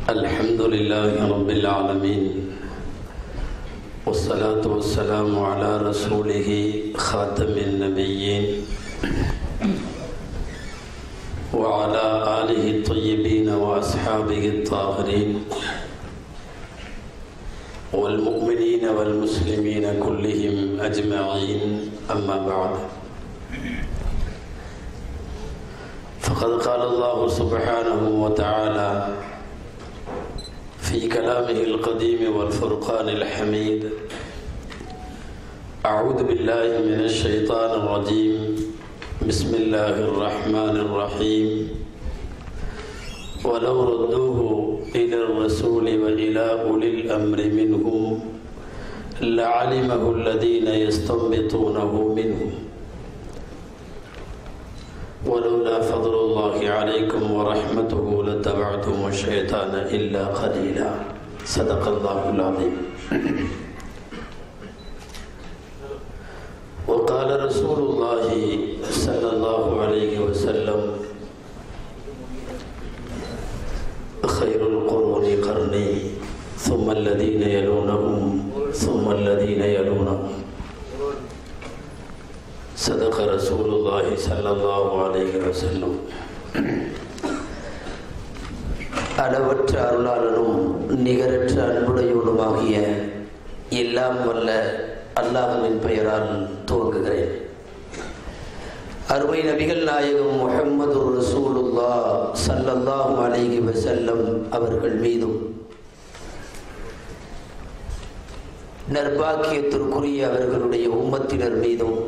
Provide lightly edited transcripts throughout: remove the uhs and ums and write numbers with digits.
الحمد لله رب العالمين والصلاة والسلام على رسوله خاتم النبيين وعلى آله الطيبين وأصحابه الطاهرين والمؤمنين والمسلمين كلهم أجمعين أما بعد فقد قال الله سبحانه وتعالى في كلامه القديم والفرقان الحميد أعوذ بالله من الشيطان الرجيم بسم الله الرحمن الرحيم ولو ردوه إلى الرسول وإلى أولي الأمر منهم لعلمه الذين يستنبطونه منهم ولولا فضل الله عليكم ورحمته لاتبعتم الشيطان إلا قليلا صدق الله العظيم. وقال رسول الله صلى الله عليه وسلم خير القرون قرني ثم الذين يلونهم ثم الذين يلونهم صدق رسول الله صلى الله عليه وسلم. அளவற்ற அருளாளனும் நிகரற்ற அன்புடையவனுமாகிய எல்லாம் வல்ல அல்லாஹ்வின் பெயரால் துவங்குகிறேன். அருமை நபிகள் நாயகம் முஹம்மது ரசூலுல்லாஹ் ஸல்லல்லாஹு அலைஹி வஸல்லம் அவர்கள் மீதும் நற்பாக்கியத்திற்குரிய அவர்களுடைய உம்மத்தினர் மீதும்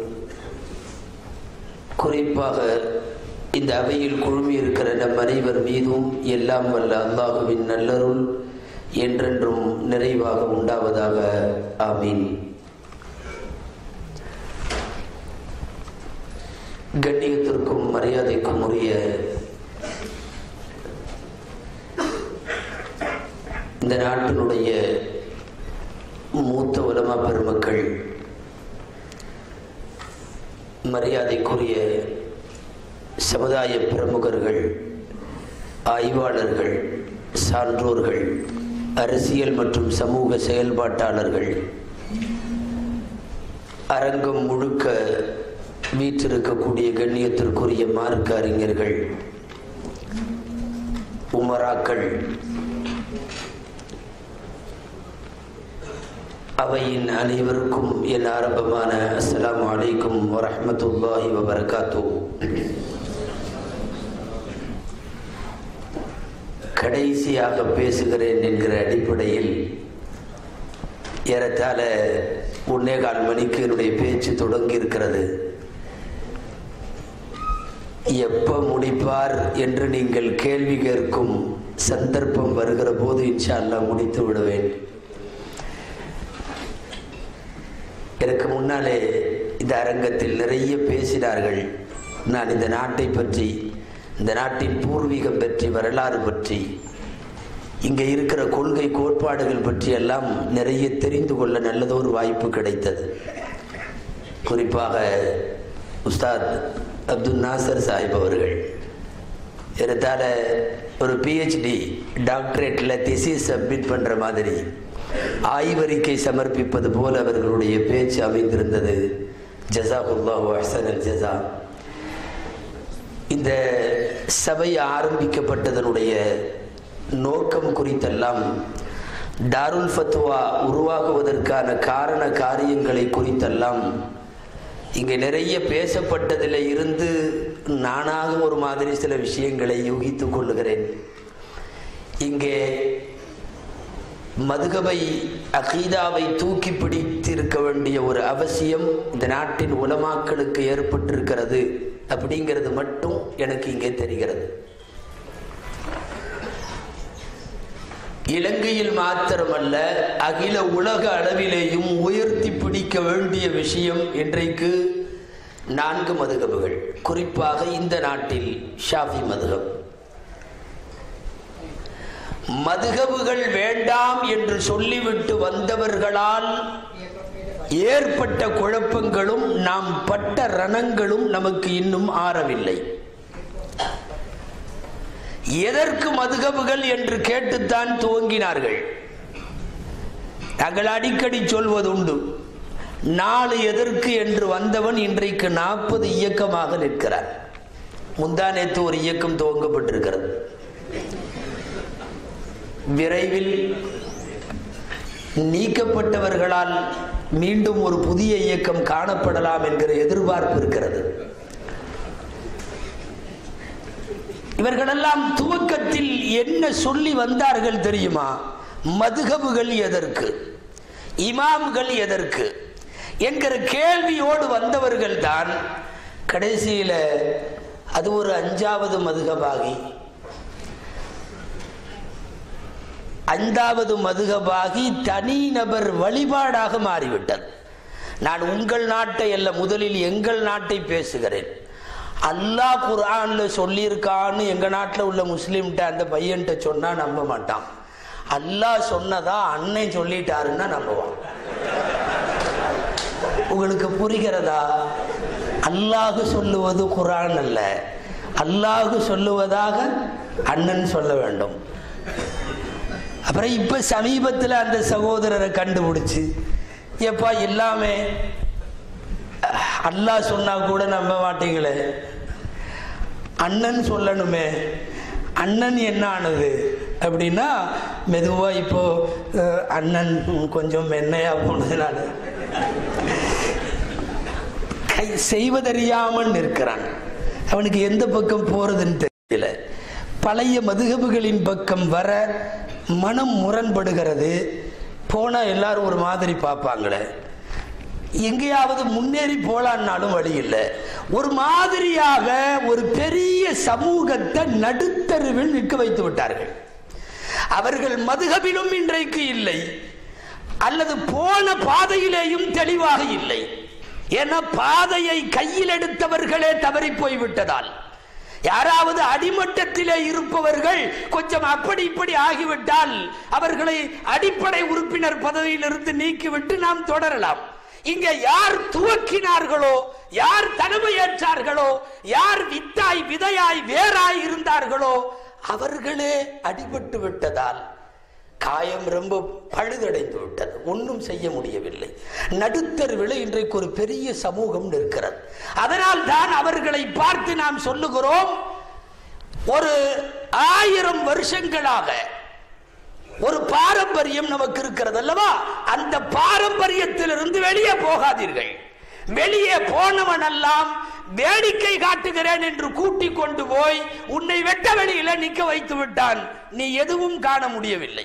குறிப்பாக இந்த அவையில் குழுமி இருக்கிற நம் அனைவர் மீதும் எல்லாம் வல்ல அல்லாஹுவின் நல்லருள் என்றென்றும் நிறைவாக உண்டாவதாக. ஆமீன். கண்ணியத்திற்கும் மரியாதைக்கும் உரிய இந்த நாட்டினுடைய மூத்த உலமா பெருமக்கள், மரியாதைக்குரிய சமுதாய பிரமுகர்கள், ஆய்வாளர்கள், சான்றோர்கள், அரசியல் மற்றும் சமூக செயல்பாட்டாளர்கள், அரங்கம் முழுக்க வீற்றிருக்கக்கூடிய கண்ணியத்திற்குரிய மார்க்க அறிஞர்கள், உமராக்கள், அவையின் அனைவருக்கும் என் ஆரம்பமான அஸ்ஸலாமு அலைக்கும் வரஹ்மத்துல்லாஹி வபரகாத்துஹு. கடைசியாக பேசுகிறேன் என்கிற அடிப்படையில் ஏறத்தாழ 1.25 மணிக்கு என்னுடைய பேச்சு தொடங்கி இருக்கிறது. எப்ப முடிப்பார் என்று நீங்கள் கேள்வி கேட்கும் சந்தர்ப்பம் வருகிற போது இன்ஷா அல்லாஹ் முடித்து விடுவேன். எனக்கு முன்னாலே இந்த அரங்கத்தில் நிறைய பேசினார்கள். நான் இந்த நாட்டை பற்றி, இந்த நாட்டின் பூர்வீகம் பற்றி, வரலாறு பற்றி, இங்கே இருக்கிற கொள்கை கோட்பாடுகள் பற்றி எல்லாம் நிறைய தெரிந்து கொள்ள நல்லதொரு வாய்ப்பு கிடைத்தது. குறிப்பாக உஸ்தாத் அப்துல் நாசர் சாஹிப் அவர்கள் ஏறத்தாழ ஒரு PhD டாக்டரேட்டில் திசிஸ் சப்மிட் பண்ணுற மாதிரி ஆய்வறிக்கை சமர்ப்பிப்பது போல அவர்களுடைய பேச்சு அமைந்திருந்தது. ஜஸாகுல்லாஹு அஹ்ஸனல் ஜஸா. இந்த சபை ஆரம்பிக்கப்பட்டதனுடைய நோக்கம் குறித்தெல்லாம், தாருல் ஃபத்வா உருவாகுவதற்கான காரண காரியங்களை குறித்தெல்லாம் இங்கே நிறைய பேசப்பட்டதில் இருந்து நானாக ஒரு மாதிரி சில விஷயங்களை யூகித்துக் கொள்ளுகிறேன். இங்கே மதுகபை, அகீதாவை தூக்கி பிடித்திருக்க வேண்டிய ஒரு அவசியம் இந்த நாட்டின் உலமாக்களுக்கு ஏற்பட்டிருக்கிறது அப்படிங்கிறது மட்டும் எனக்கு இங்கே தெரிகிறது. இலங்கையில் மாத்திரமல்ல, அகில உலக அளவிலேயும் உயர்த்தி பிடிக்க வேண்டிய விஷயம் இன்றைக்கு 4 மதுகபுகள். குறிப்பாக இந்த நாட்டில் ஷாஃபி மதுகப். மதுகபுகள் வேண்டாம் என்று சொல்லிவிட்டு வந்தவர்களால் ஏற்பட்ட குழப்பங்களும் நாம் பட்ட ரணங்களும் நமக்கு இன்னும் ஆறவில்லை. எதற்கு மதுகபுகள் என்று கேட்டுத்தான் துவங்கினார்கள். நாங்கள் அடிக்கடி சொல்வது உண்டு, 4 எதற்கு என்று வந்தவன் இன்றைக்கு 40 இயக்கமாக நிற்கிறார். முந்தானேத்து ஒரு இயக்கம் துவங்கப்பட்டிருக்கிறது. விரைவில் நீக்கப்பட்டவர்களால் மீண்டும் ஒரு புதிய இயக்கம் காணப்படலாம் என்கிற எதிர்பார்ப்பு இருக்கிறது. இவர்களெல்லாம் துவக்கத்தில் என்ன சொல்லி வந்தார்கள் தெரியுமா? மதுகபுகள் எதற்கு, இமாம்கள் எதற்கு என்கிற கேள்வியோடு வந்தவர்கள் தான் கடைசியில அது ஒரு 5வது மதுகபாகி, 5வது மதுகபாகி தனிநபர் வழிபாடாக மாறிவிட்டது. நான் உங்கள் நாட்டை அல்ல, முதலில் எங்கள் நாட்டை பேசுகிறேன். அல்லாஹ் குர்ஆன்ல சொல்லியிருக்கான்னு எங்க நாட்டில் உள்ள முஸ்லீம்கிட்ட அந்த பையன்கிட்ட சொன்னா நம்ப மாட்டான். அல்லாஹ் சொன்னதா அண்ணன் சொல்லிட்டாருன்னா நம்புவான். உங்களுக்கு புரிகிறதா? அல்லாஹ் சொல்லுவது குர்ஆன் அல்ல, அல்லாஹ் சொல்லுவதாக அண்ணன் சொல்ல வேண்டும். அப்புறம் இப்ப சமீபத்தில் அந்த சகோதரரை கண்டுபிடிச்சு, எப்பா எல்லாமே அல்லாஹ் சொன்னா கூட நம்ப மாட்டீங்களே, அண்ணன் சொல்லணுமே, அண்ணன் என்ன ஆனது அப்படின்னா மெதுவா இப்போ அண்ணன் கொஞ்சம் மென்னையா போனதுனால செய்வதறியாமல் நிற்கிறான். அவனுக்கு எந்த பக்கம் போறதுன்னு தெரியல. பழைய மதுகபுகளின் பக்கம் வர மனம் முரண்படுகிறது. போனா எல்லாரும் ஒரு மாதிரி பார்ப்பாங்களே, எங்கேயாவது முன்னேறி போலான்னாலும் வழி இல்லை. ஒரு மாதிரியாக ஒரு பெரிய சமூகத்தை நடுத்தருவில் நிற்க வைத்து விட்டார்கள். அவர்கள் மதுகபிலும் இன்றைக்கு இல்லை, அல்லது போன பாதையிலேயும் தெளிவாக இல்லை. ஏன்னா பாதையை கையில் எடுத்தவர்களே தவறி போய்விட்டதால், யாராவது அடிமட்டத்திலே இருப்பவர்கள் கொஞ்சம் அப்படி இப்படி ஆகிவிட்டால் அவர்களை அடிப்படை உறுப்பினர் பதவியிலிருந்து நீக்கிவிட்டு நாம் தொடரலாம். இங்க யார் துவக்கினார்களோ, யார் தலைமையேற்றார்களோ, யார் வித்தாய் விதையாய் வேறாய் இருந்தார்களோ அவர்களே அடிபட்டு விட்டதால் காயம் ரொம்ப பழுதடைந்து விட்டது. ஒன்றும் செய்ய முடியவில்லை. நடுத்தருவிலே இன்றைக்கு ஒரு பெரிய சமூகம் நிற்கிறது. அதனால் தான் அவர்களை பார்த்து நாம் சொல்லுகிறோம், ஒரு 1000 வருஷங்களாக ஒரு பாரம்பரியம் நமக்கு இருக்கிறது அல்லவா? அந்த பாரம்பரியத்திலிருந்து வெளியே போகாதீர்கள். வெளியே போனவன் எல்லாம் வேடிக்கை காட்டுகிறேன் என்று கூட்டிக் கொண்டு போய் உன்னை வெட்ட வெளியில நிக்க வைத்து விட்டான். நீ எதுவும் காண முடியவில்லை.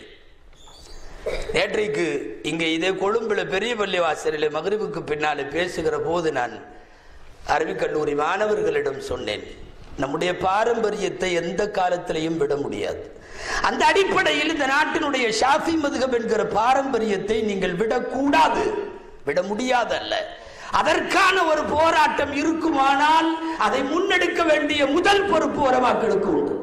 நேற்றைக்கு இங்கே இதே கொழும்புல பெரிய பள்ளி வாசலில் மகரிபுக்கு பின்னாலே பேசுகிற போது நான் அரபிக்கல்லூரி மாணவர்களிடம் சொன்னேன், நம்முடைய பாரம்பரியத்தை எந்த காலத்திலையும் விட முடியாது. அந்த அடிப்படையில் இந்த நாட்டினுடைய ஷாஃபி மதுஹப் என்கிற பாரம்பரியத்தை நீங்கள் விடக்கூடாது, விட முடியாது அல்ல. அதற்கான ஒரு போராட்டம் இருக்குமானால் அதை முன்னெடுக்க வேண்டிய முதல் பொறுப்பு உலமாக்களுக்கு உண்டு.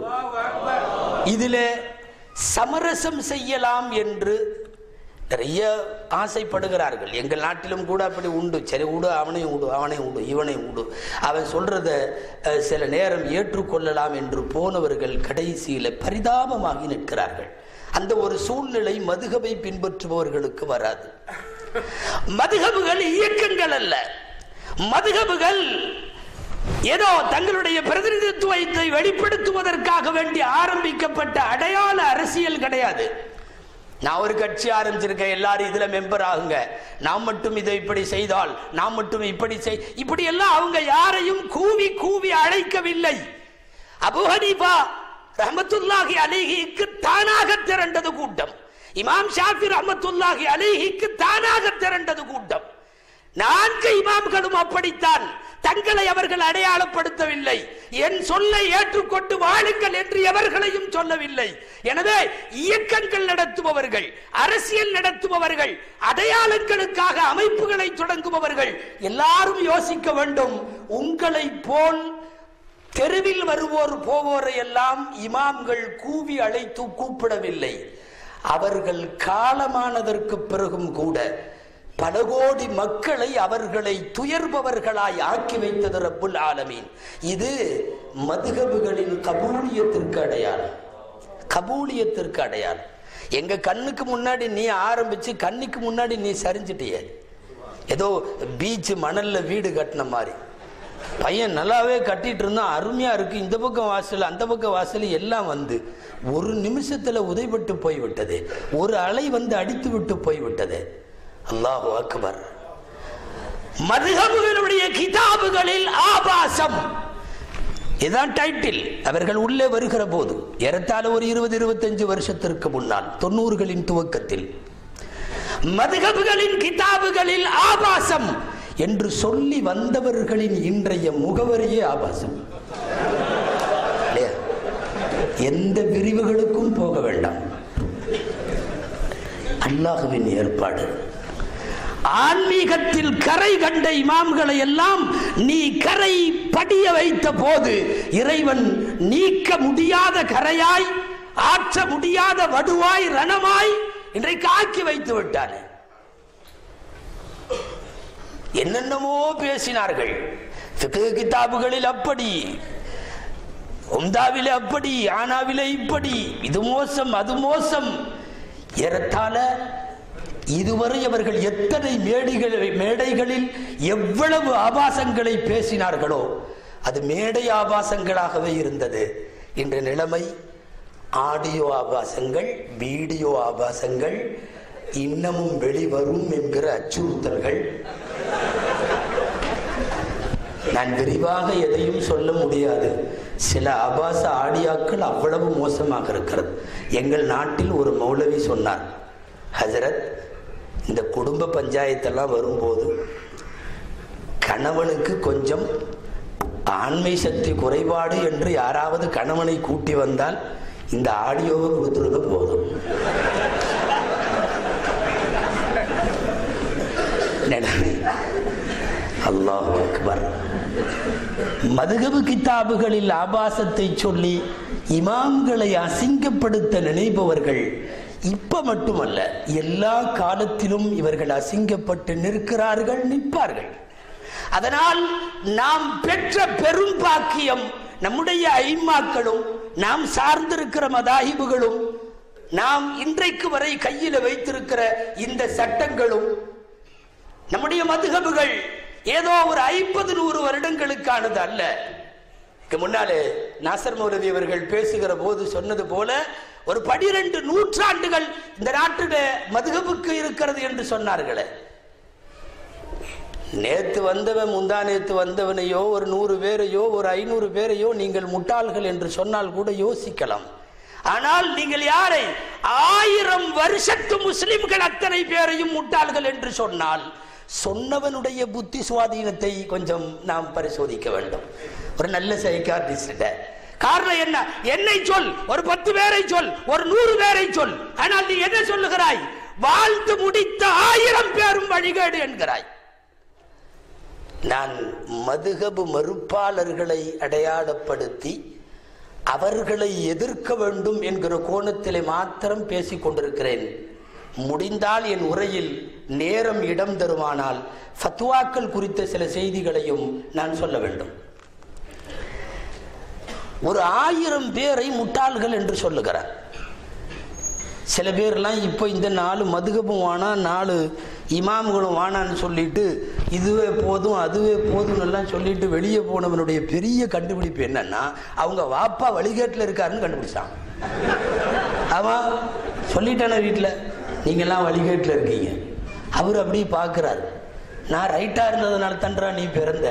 இதிலே சமரசம் செய்யலாம் என்று நிறைய ஆசைப்படுகிறார்கள். எங்கள் நாட்டிலும் கூட அப்படி உண்டு. சரி விடு, அவனையும் விடு, அவனையும் விடு, இவனையும் விடு, அவன் சொல்றத சில நேரம் ஏற்றுக்கொள்ளலாம் என்று போனவர்கள் கடைசியில பரிதாபமாகி நிற்கிறார்கள். அந்த ஒரு சூழ்நிலை மதுஹபை பின்பற்றுபவர்களுக்கு வராது. மதுஹபுகள் இயக்கங்கள் அல்ல. மதுஹபுகள் ஏதோ தங்களுடைய பிரதிநிதித்துவத்தை வெளிப்படுத்துவதற்காக வேண்டி ஆரம்பிக்கப்பட்ட அடையாள அரசியல் கிடையாது. நான் ஒரு கட்சி ஆரம்பிச்சிருக்கேன், எல்லாரும் இதுல மெம்பர் ஆகுங்க, நாம் மட்டும் இதை இப்படி செய்தால், நாம் மட்டும் இப்படி இப்படி எல்லாம் அவங்க யாரையும் கூவி கூவி அழைக்கவில்லை. அபூ ஹனீஃபா ரஹ்மத்துல்லாஹி அலைஹிக்கு தானாக திரண்டது கூட்டம். இமாம் ஷாஃபி ரஹ்மத்துல்லாஹி அலைஹிக்கு தானாக திரண்டது கூட்டம். 4 இமாம்களும் அப்படித்தான். தங்களை அவர்கள் அடையாளப்படுத்தவில்லை. என் சொல்லை ஏற்றுக்கொண்டு வாழுங்கள் என்று எவர்களையும் சொல்லவில்லை. எனவே இயக்கங்கள் நடத்துபவர்கள், அரசியல் நடத்துபவர்கள், அடையாளங்களுக்காக அமைப்புகளை தொடங்குபவர்கள் எல்லாரும் யோசிக்க வேண்டும். உங்களை போல் தெருவில் வருவோர் போவோரை எல்லாம் இமாம்கள் கூவி அழைத்து கூப்பிடவில்லை. அவர்கள் காலமானதற்கு பிறகும் கூட பல கோடி மக்களை அவர்களை துயர்பவர்களாய் ஆக்கி வைத்தது ரப்புல் ஆலமீன். இது மதுஹபுகளின் கபூலியத்திற்கு அடையாளம். கபூலியத்திற்கு அடையாளம். எங்க கண்ணுக்கு முன்னாடி நீ ஆரம்பிச்சு கண்ணுக்கு முன்னாடி நீ சரிஞ்சிட்டிய. ஏதோ பீச் மணல்ல வீடு கட்டின மாதிரி. பையன் நல்லாவே கட்டிட்டு இருந்தான், அருமையா இருக்கு. இந்த பக்கம் வாசல் அந்த பக்கம் வாசல் எல்லாம் வந்து ஒரு நிமிஷத்துல உதைபட்டு போய்விட்டது. ஒரு அலை வந்து அடித்து விட்டு போய்விட்டது. அல்லாஹு அக்பர். மதுஹபுகளுடைய கிதாபுகளில் ஆபாசம், இதுதான் டைட்டில். அவர்கள் உள்ளே வருகிற போது ஏறத்தாழ ஒரு 20-25 வருஷத்திற்கு முன்னால் 90களின் துவக்கத்தில் மதுஹபுகளின் கிதாபுகளில் ஆபாசம் என்று சொல்லி வந்தவர்களின் இன்றைய முகவரியே ஆபாசம். எந்த பிரிவுகளுக்கும் போக வேண்டாம். அல்லாஹ்வின் ஏற்பாடு. ஆன்மீகத்தில் கரை கண்ட இமாம்களை எல்லாம் நீ கரை படிய வைத்த போது இறைவன் நீக்க முடியாத கரையாய், ஆற்ற முடியாத வடுவாய், ரணமாய் இன்றைக்கு ஆக்கி வைத்து விட்டானே. என்னென்னமோ பேசினார்கள். ஃபிக்ஹ் கிதாபுகளில் அப்படி, உம்தாவிலே அப்படி, ஆனாவிலே இப்படி, இது மோசம் அது மோசம். ஏறத்தாழ இதுவரை அவர்கள் எத்தனை மேடைகளில் எவ்வளவு ஆபாசங்களை பேசினார்களோ அது மேடை ஆபாசங்களாகவே இருந்தது. இன்று நிலைமை ஆடியோ ஆபாசங்கள், வீடியோ ஆபாசங்கள், இன்னமும் வெளிவரும் என்கிற அச்சுறுத்தல்கள். நான் விரிவாக எதையும் சொல்ல முடியாது. சில ஆபாச ஆடியாக்கள் அவ்வளவு மோசமாக இருக்கிறது. எங்கள் நாட்டில் ஒரு மௌலவி சொன்னார், ஹசரத், இந்த குடும்ப பஞ்சாயத்தெல்லாம் வரும்போது கணவனுக்கு கொஞ்சம் ஆண்மை சக்தி குறைபாடு என்று யாராவது கணவனை கூட்டி வந்தால் இந்த ஆடியோவை கொடுத்துருக்க போதும். அல்லாஹு அக்பர். மதுஹப் கிதாபுகளில் ஆபாசத்தை சொல்லி இமாம்களை அசிங்கப்படுத்த நினைப்பவர்கள் இப்ப மட்டுமல்ல, எல்லா காலத்திலும் இவர்கள் அசிங்கப்பட்டு நிற்கிறார்கள், நிற்பார்கள். அதனால் நாம் பெற்ற பெரும் பாக்கியம் நம்முடைய ஐம்மாக்களும் நாம் சார்ந்திருக்கிற மதாஹிபுகளும் நாம் இன்றைக்கு வரை கையில் வைத்திருக்கிற இந்த சட்டங்களும் நம்முடைய மதுஹபுகள் ஏதோ ஒரு 50-100 வருடங்களுக்கானது அல்ல. முன்னாலே நாசர் மௌலவி அவர்கள் பேசுகிற போது சொன்னது போல ஒரு 12 நூற்றாண்டுகள் இந்த நாட்டுல மதுஹபுக்கு இருக்கிறது என்று சொன்னார்களே. நேத்து வந்தவன் முந்தா நேத்து வந்தவனையோ ஒரு 100 பேரையோ ஒரு 500 பேரையோ நீங்கள் முட்டாள்கள் என்று சொன்னால் கூட யோசிக்கலாம். ஆனால் நீங்கள் யாரை 1000 வருஷத்து முஸ்லிம்கள் அத்தனை பேரையும் முட்டாள்கள் என்று சொன்னால் சொன்னவனுடைய புத்தி சுவாதீனத்தை கொஞ்சம் நாம் பரிசோதிக்க வேண்டும். ஒரு நல்ல சைக்கார்டிஸ்ட் காரணம் என்ன? என்னை சொல், ஒரு 10 பேரை சொல், ஒரு 100 பேரை சொல், ஆனால் நீ என்ன சொல்லுகிறாய்? வாழ்ந்து முடித்த 1000 பேரும் வழிகேடு என்கிறாய். நான் மதுஹப் மறுப்பாளர்களை அடையாளப்படுத்தி அவர்களை எதிர்க்க வேண்டும் என்கிற கோணத்திலே மாத்திரம் பேசிக் கொண்டிருக்கிறேன். முடிந்தால் என் உரையில் நேரம் இடம் தருமானால் ஃபத்வாக்கள் குறித்த சில செய்திகளையும் நான் சொல்ல வேண்டும். ஒரு 1000 பேரை முட்டாள்கள் என்று சொல்லுகிறார். சில பேர்லாம் இப்போ இந்த 4 மதுஹபும் வானா 4 இமாம்களும் வானான்னு சொல்லிட்டு இதுவே போதும் அதுவே போதும் எல்லாம் சொல்லிட்டு வெளியே போனவனுடைய பெரிய கண்டுபிடிப்பு என்னன்னா, அவங்க வாப்பா வழிகேட்டில் இருக்காருன்னு கண்டுபிடிச்சான். அவன் சொல்லிட்டான வீட்டில் நீங்கள்லாம் வழிகேட்டில் இருக்கீங்க. அவர் அப்படி பார்க்குறாரு, நான் ரைட்டாக இருந்ததுனால தன்றா நீ பிறந்த.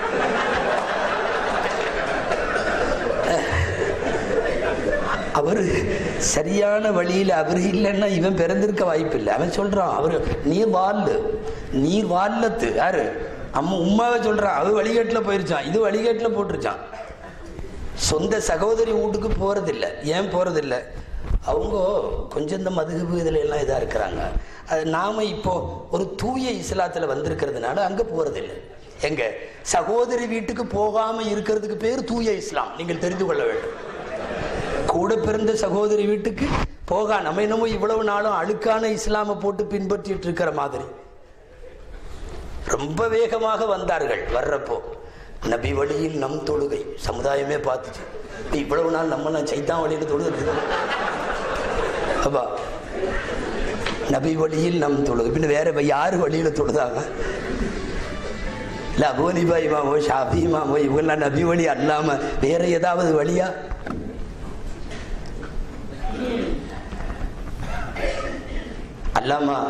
அவர் சரியான வழியில் அவர் இல்லைன்னா இவன் பிறந்திருக்க வாய்ப்பு இல்லை. அவன் சொல்றான், அவரு நீர் வால்லத்து யாரு அம்மா உமாவை சொல்றான், அவ வழிகேட்டில் போயிருச்சான், இது வழிகேட்டில் போட்டுருச்சான். சொந்த சகோதரி வீட்டுக்கு போறதில்லை. ஏன் போறதில்லை? அவங்க கொஞ்சம் இந்த மதுஹப் இதுல எல்லாம் இதா இருக்கிறாங்க. அது நாம இப்போ ஒரு தூய இஸ்லாத்துல வந்திருக்கிறதுனால அங்க போறதில்லை. எங்க சகோதரி வீட்டுக்கு போகாம இருக்கிறதுக்கு பேர் தூய இஸ்லாம். நீங்கள் தெரிந்து கொள்ள வேண்டும். கூட பிறந்த சகோதரி வீட்டுக்கு போகா நம்ம என்னமோ இவ்வளவு நாளும் அழுக்கான இஸ்லாமை போட்டு பின்பற்றிட்டு இருக்கிற மாதிரி. ரொம்ப வேகமாக வந்தார்கள். வர்றப்போ நபி வழியில் நம் தொழுகை சமுதாயமே பார்த்துச்சு. இவ்வளவு நாள் நம்மளாம் சைத்தான் வழியில் தொழுது அப்பா நபி வழியில் நம் தொழுகை. பின்ன வேற யாரு வழியில தொழுதாங்க? இல்ல அபூ ஹனீஃபா இமாமோ ஷாஃபி இமாமோ இவங்கெல்லாம் நபி வழி அல்லாம வேற ஏதாவது வழியா? அல்லாமா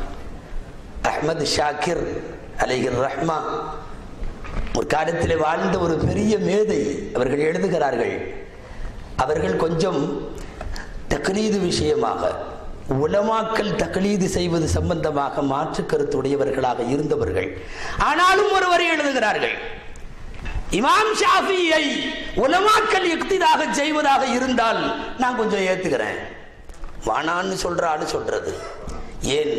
அஹ்மத் ஷாக்கிர் அலைஹிர் ரஹ்மா ஒரு காலத்தில் வாழ்ந்த ஒரு பெரிய மேதை. அவர்கள் எழுதுகிறார்கள், அவர்கள் கொஞ்சம் தக்லீது விஷயமாக உலமாக்கள் தக்லீது செய்வது சம்பந்தமாக மாற்று கருத்துடையவர்களாக இருந்தவர்கள். ஆனாலும் ஒருவரை எழுதுகிறார்கள், இமாம் ஷாஃபியை உலமாக்கள் இக்திதாக செய்வதாக இருந்தால் நான் கொஞ்சம் ஏத்துக்கிறேன், வானான்னு சொல்றான்னு சொல்றது ஏன்?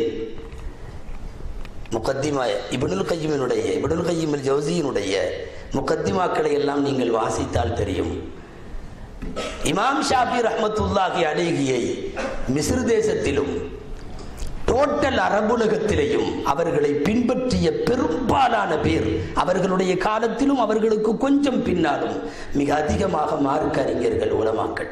முகத்திமா இப்னுல் கையிம் ஜௌசியினுடைய முகத்திமாக்களை எல்லாம் நீங்கள் வாசித்தால் தெரியும். இமாம் ஷாஃபி ரஹ்மத்துல்லாஹி அலைஹியை மிஸ்ர் தேசத்திலும் டோட்டல் அரபுலகத்திலேயும் அவர்களை பின்பற்றிய பெரும்பாலான பேர் அவர்களுடைய காலத்திலும் அவர்களுக்கு கொஞ்சம் பின்னாலும் மிக அதிகமாக மார்க்க அறிஞர்கள் உலமாக்கள்.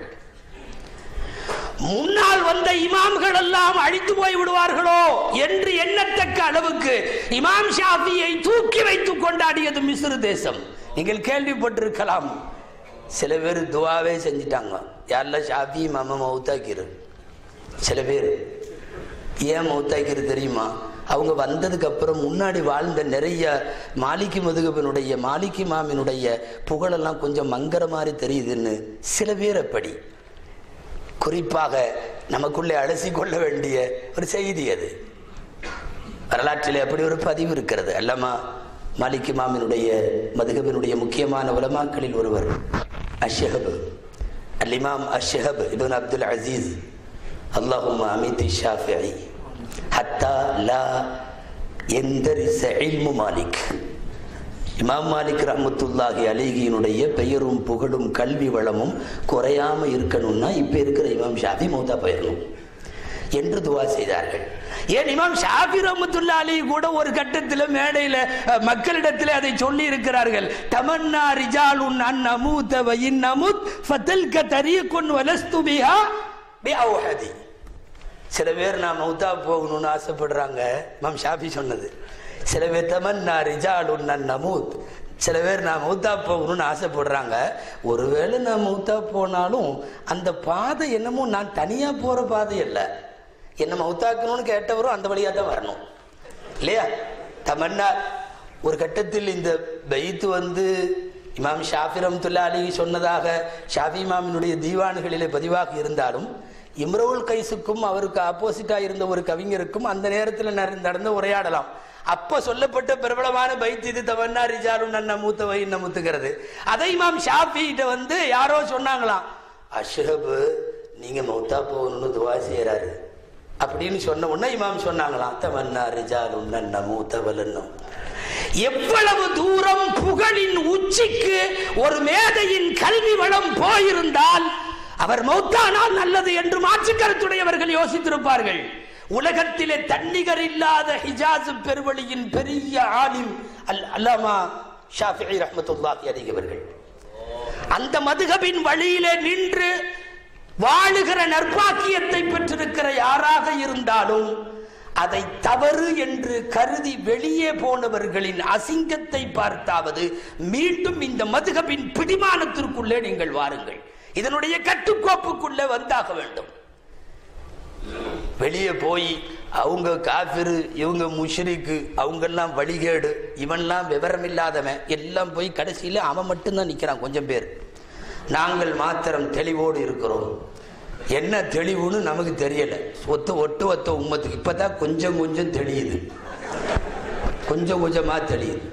முன்னால் வந்த இமாம்கள் எல்லாம் அழித்து போய் விடுவார்களோ என்று எண்ணத்தக்க அளவுக்கு இமாம் ஷாஃபியை தூக்கி வைத்து கொண்டாடியது மிஸ்ர் தேசம். நீங்கள் கேள்விப்பட்டிருக்கலாம், சில பேர் துவாவே செஞ்சிட்டாங்க, யாரெல்லாம் ஷாஃபி இமாம மௌத்தாக்கிரு. சில பேர் ஏன் மௌத்தாக்கிரு தெரியுமா? அவங்க வந்ததுக்கு அப்புறம் முன்னாடி வாழ்ந்த நிறைய மாலிகி மதுகபினுடைய மாலிகி இமாமினுடைய புகழெல்லாம் கொஞ்சம் மங்கர மாதிரி தெரியுதுன்னு சில பேர். அப்படி குறிப்பாக நமக்குள்ளே அலசி கொள்ள வேண்டிய ஒரு செய்தி அது. வரலாற்றிலே அப்படி ஒரு பதிவு இருக்கிறது. அல்லாமா மாலிக் இமாமினுடைய மதுகபினுடைய முக்கியமான உலமாக்களில் ஒருவர் அஷ்ஹப் அல் இமாம் அஷ்ஹப் இப்னு அப்துல் அசீஸ் அல்லாஹும்ம அமீதி ஷாஃபிஈ ஹத்தா லா யந்தரிஸ இல்மு மாலிக். இமாம் மாலிக் ரஹ்மத்துல்லாஹி அலைஹியினுடைய பெயரும் புகழும் கல்வி வளமும் குறையாம இருக்கணும்னா இப்ப இருக்கிற இமாம் ஷாஃபி மௌத்தா போயிடணும் என்று துவா செய்தார்கள். ஏன் இமாம் ஷாஃபி ரஹ்மத்துல்லாஹி அலைஹி கூட ஒரு கட்டத்தில் மேடையில மக்களிடத்தில் அதை சொல்லி இருக்கிறார்கள், தமன்னா ரிஜாலுன் அன் நமூத வ இன் நமூத் ஃபதல்க தரீகுன் வலஸ்து பிஹா பிஅவ்ஹதி. சில பேர் நான் மௌத்தா போகணும்னு ஆசைப்படுறாங்க. இமாம் ஷாஃபி சொன்னது. சில பேர் தமன்னா ரிஜாலுன் அன் நமூத், சில பேர் நான் மௌத்தா போகணும்னு ஆசைப்படுறாங்க. ஒருவேளை நான் மௌத்தா போனாலும் அந்த பாதை என்னமோ நான் தனியா போற பாதை அல்ல, என்ன மௌத்தாக்கணும்னு கேட்டவரும் அந்த வழியா தான் வரணும் இல்லையா? தமன்னா ஒரு கட்டத்தில் இந்த பைத்து வந்து இமாம் ஷாஃபி ரஹ்மத்துல்லாஹி அலைஹி சொன்னதாக ஷாஃபி இமாமினுடைய தீவான்களிலே பதிவாக இருந்தாலும் இம்ருல் கைஸுக்கும் அவருக்கு ஆப்போசிட்டா இருந்த ஒரு கவிஞருக்கும் அந்த நேரத்தில் நடந்த உரையாடலாம். அப்ப சொல்லப்பட்ட பிரபலமான பைத் இது, தமன்னா ரிஜாலுன் அன் நமூத வ இன் நமூத்ங்கிறது. அதை இமாம் ஷாஃபி கிட்ட வந்து யாரோ சொன்னாங்களாம், அஷ்ஹப் நீங்க மௌத்தா போகணும்னு துவா செய்யறாரு அப்படின்னு சொன்ன உடனே இமாம் சொன்னாங்களாம், தமன்னா ரிஜாலுன் அன் நமூத வலன்னும். எவ்வளவு தூரம் புகழின் உச்சிக்கு ஒரு மேதையின் கல்வி வளம் போயிருந்தால் அவர் மௌத்தானால் நல்லது என்று மாற்று கருத்துடையவர்கள் யோசித்திருப்பார்கள். உலகத்திலே தன்னிகர் இல்லாத ஹிஜாஸ் பெருவழியின் பெரிய ஆலிம் அல்லாமா ஷாஃபிஈ ரஹ்மத்துல்லாஹி அலைஹி அவர்கள் அந்த மதுஹபின் வழியிலே நின்று வாழுகிற நற்பாக்கியத்தை பெற்றிருக்கிற யாராக இருந்தாலும் அதை தவறு என்று கருதி வெளியே போனவர்களின் அசிங்கத்தை பார்த்தாவது மீண்டும் இந்த மதுஹபின் பிடிமானத்திற்குள்ளே நீங்கள் வாருங்கள், இதனுடைய கட்டுக்கோப்புக்குள்ளே வந்தாக வேண்டும். வெளியே போய் அவங்க காஃபிரு, இவங்க முஷ்ரிக்கு, அவங்கெல்லாம் வழிகேடு, இவன்லாம் விவரம் இல்லாதவன் எல்லாம் போய் கடைசியில் அவன் மட்டும்தான் நிற்கிறான். கொஞ்சம் பேர் நாங்கள் மாத்திரம் தெளிவோடு இருக்கிறோம். என்ன தெளிவுன்னு நமக்கு தெரியல. ஒட்டு உம்மத்துக்கு இப்பதான் கொஞ்சம் கொஞ்சம் தெரியுது, கொஞ்சம் கொஞ்சமா தெரியுது.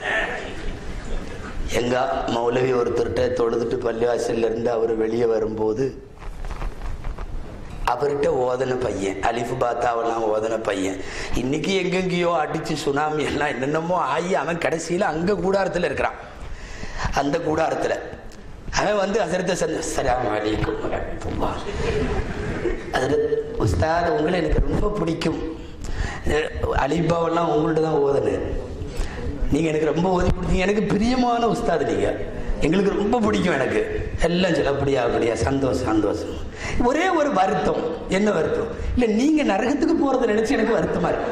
எங்க மௌலவி ஒருத்தர்கிட்ட தொழுதுட்டு பள்ளிவாசல்ல இருந்து அவர் வெளியே வரும்போது அவர்கிட்ட ஓதன பையன், அலிஃபு பாத்தாவெல்லாம் ஓதன பையன், இன்னைக்கு எங்கெங்கேயோ அடிச்சு சுனாமி எல்லாம் என்னென்னமோ ஆகி அவன் கடைசியில் அங்க கூடாரத்தில் இருக்கிறான். அந்த கூடாரத்தில் அவன் வந்து ஹஸரத் அஸ்ஸலாமு அலைக்கும் வரஹ்மத்துல்லாஹ், ஹஸரத் உஸ்தாத் உங்களை எனக்கு ரொம்ப பிடிக்கும், அலிபாவெல்லாம் உங்கள்கிட்ட தான் ஓதனேன், நீங்க எனக்கு ரொம்ப ஓதி கொடுத்தீங்க, எனக்கு பிரியமான உஸ்தாது நீங்க, எங்களுக்கு ரொம்ப பிடிக்கும், எனக்கு எல்லாம் சொல்ல அப்படியா சந்தோஷம் சந்தோஷம். ஒரே ஒரு வருத்தம், என்ன வருத்தம்? இல்ல நீங்க நரகத்துக்கு போறதை நினைச்சு எனக்கு வருத்தமா இருக்கு.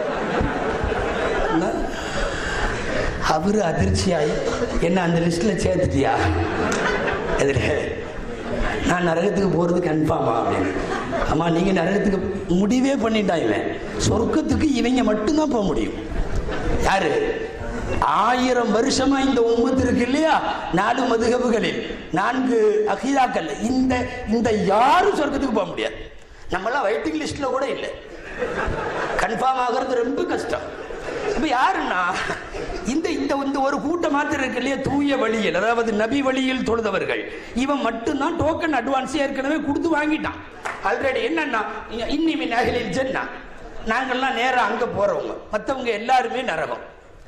அவரு அதிர்ச்சியாயி என்ன அந்த லிஸ்ட்ல சேர்த்துட்டியா, அதுல நான் நரகத்துக்கு போறது கன்ஃபார்மா அப்படின்னு. ஆமா நீங்க நரகத்துக்கு முடிவே பண்ணிட்டான், இவன் சொர்க்கத்துக்கு இவங்க மட்டும்தான் போக முடியும். யாரு? 1000 வருஷமா இந்த உம்மத்து இருக்கு இல்லையா, 4 மதுஹபுகளில் 4 அகீதாக்கள், இந்த யாரும் சொர்க்கத்துக்கு போக முடியாது. நம்மளாம் வெயிட்டிங் லிஸ்ட்ல கூட இல்லை, கன்ஃபார்ம் ஆகிறது ரொம்ப கஷ்டம். இப்ப யாருன்னா இந்த ஒரு கூட்டம் மாத்திரம் இருக்கு இல்லையா, தூய வழியில், அதாவது நபி வழியில் தொழுதவர்கள், இவன் மட்டும்தான் டோக்கன் அட்வான்ஸ் ஏற்கனவே கொடுத்து வாங்கிட்டான் ஆல்ரெடி. என்னன்னா இன்னிமின் அஹ்லில் ஜன்னah, நாங்கள்லாம் நேரம் அங்க போறவங்க, மற்றவங்க எல்லாருமே நரகம்.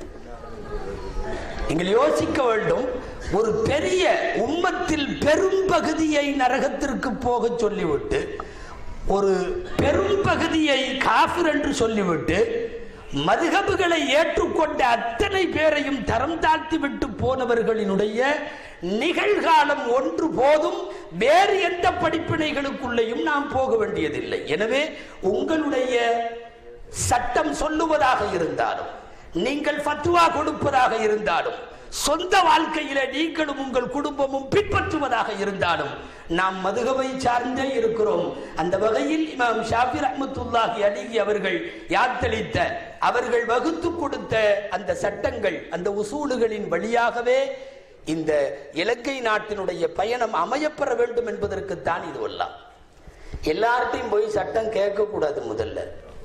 நீங்கள் யோசிக்க வேண்டும், ஒரு பெரிய உம்மத்தில் பெரும் பகுதியை நரகத்திற்கு போக சொல்லிவிட்டு, ஒரு பெரும் பகுதியை காஃபிர் என்று சொல்லிவிட்டு, மதுஹபுகளை ஏற்றுக்கொண்ட அத்தனை பேரையும் தரம் தாழ்த்தி விட்டு போனவர்களினுடைய நிகழ்காலம் ஒன்று போதும், வேறு எந்த படிப்பினைகளுக்குள்ளேயும் நாம் போக வேண்டியதில்லை. எனவே உங்களுடைய சட்டம் சொல்லுவதாக இருந்தாலும், நீங்கள் ஃபத்வா கொடுப்பதாக இருந்தாலும், சொந்த வாழ்க்கையில நீங்களும் உங்கள் குடும்பமும் பின்பற்றுவதாக இருந்தாலும், நாம் மதுஹபை சார்ந்தே இருக்கிறோம். அந்த வகையில் இமாம் ஷாஃபி ரஹ்மத்துல்லாஹி அலைஹி அவர்கள் யாத்தளித்த, அவர்கள் வகுத்து கொடுத்த அந்த சட்டங்கள், அந்த உசூலுகளின் வழியாகவே இந்த இலங்கை நாட்டினுடைய பயணம் அமையப்பெற வேண்டும் என்பதற்குத்தான் இதுவெல்லாம். எல்லார்ட்டையும் போய் சட்டம் கேட்க கூடாது. முதல்ல